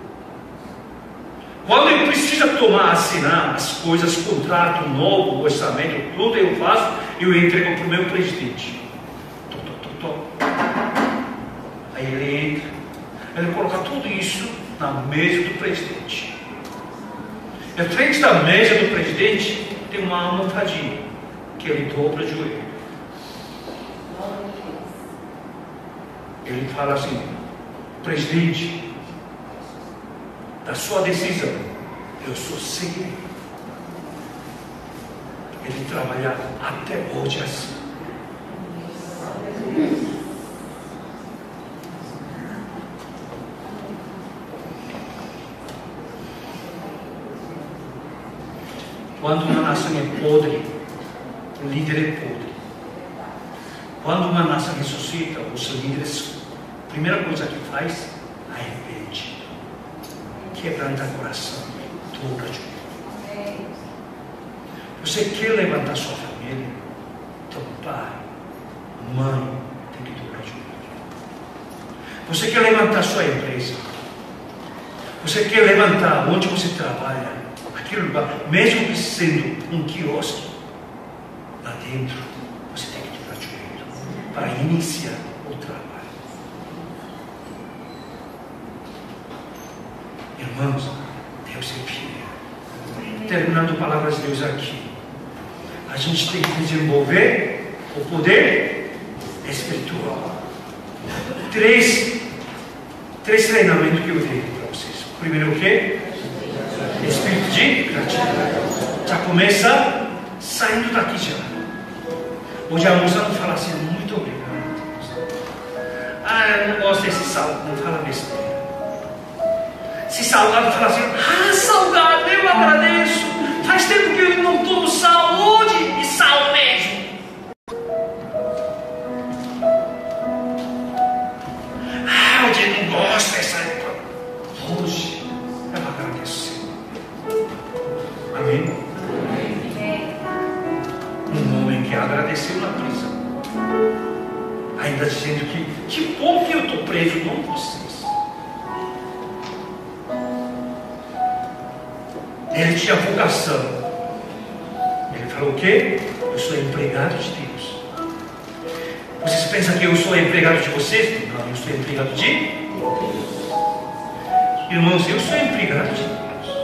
Quando eu preciso assinar as coisas, contrato novo, orçamento, tudo eu faço, eu entrego para o meu presidente. Aí ele entra, ele coloca tudo isso na mesa do presidente. Na frente da mesa do presidente tem uma almofadinha que ele dobra de joelho. Ele fala assim, presidente, da sua decisão, eu sou seguidor. Ele trabalha até hoje assim. Quando uma nação é podre, o líder é podre. Quando uma nação ressuscita, os líderes, a primeira coisa que faz, arrepende, quebranta o coração, dobra joelho. Você quer levantar sua família? Então, pai, mãe, tem que dobrar joelho. Você quer levantar sua empresa? Você quer levantar onde você trabalha? Aquele lugar, mesmo que sendo um quiosque, lá dentro, você tem que dobrar joelho para iniciar o trabalho. Irmãos, Deus é fiel. terminando palavras de Deus aqui, a gente tem que desenvolver o poder espiritual. Três treinamentos que eu dei para vocês. Primeiro o quê? Espírito de gratidão. Já começa saindo daqui já. Hoje a moça não fala assim, muito obrigado. Eu não gosto desse salgado, não fala besteira. Se salgado fala assim, salgado, eu agradeço. Faz tempo que eu não tomo sal, hoje e sal mesmo. Hoje eu não gosto dessa época. Hoje é para agradecer. Amém? Um homem que agradeceu na prisão, ainda dizendo que bom que eu estou preso, não vocês. Ele tinha vocação. Ele falou o quê? Eu sou empregado de Deus. Vocês pensam que eu sou empregado de vocês? Não, eu sou empregado de Deus. Irmãos, eu sou empregado de Deus.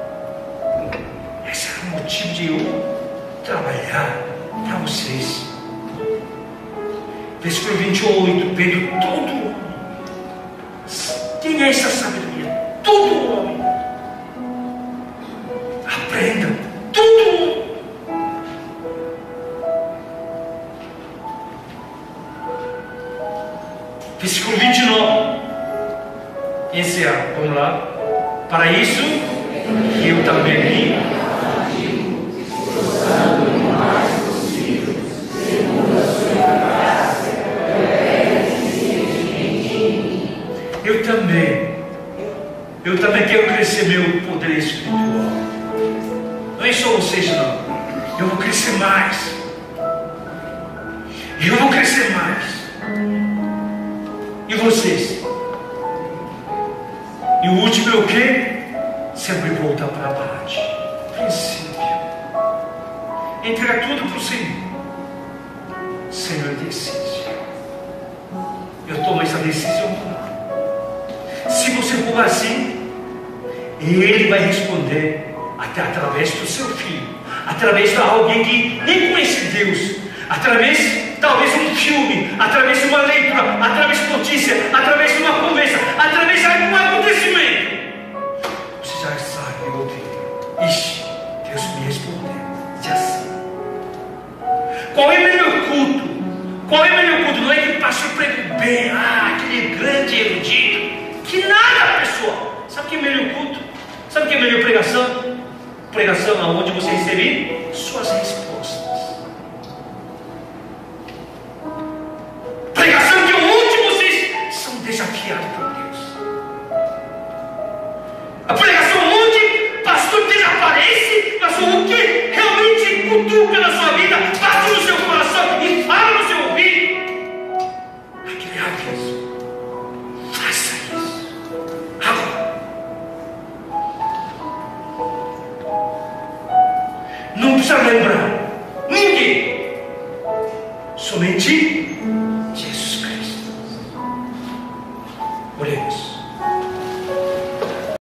Esse é o motivo de eu trabalhar para vocês. Versículo 28, Pedro, todo homem tenha essa sabedoria, todo homem aprenda, todo homem. Versículo 29, encerra, vamos lá. Para isso eu também vim, eu também quero crescer meu poder espiritual. Não é só vocês não. Eu vou crescer mais. Eu vou crescer mais. E vocês? E o último é o quê? Sempre voltar para a base. Princípio. Entregar tudo para o Senhor. Senhor, decide. Eu tomo essa decisão. Se você for assim, Ele vai responder até através do seu filho, através de alguém que nem conhece Deus, através talvez de um filme, através de uma leitura, através de notícia, através de uma conversa, através de algum acontecimento. Você já sabe, ixi, Deus me respondeu, já sei. Qual é o melhor culto? Qual é o melhor culto? Não é que o pastor prega bem, aquele grande erudito. Que nada, pessoal. Sabe o que é melhor culto? Sabe o que é melhor pregação? Pregação onde você receber suas respostas. Pregação que onde vocês são desafiados por Deus. A pregação onde pastor desaparece, mas o que realmente cutuca na sua vida, passa no seu coração e fala no seu ouvido. Aquele aviso. Faça isso. Agora. Não precisa lembrar ninguém, somente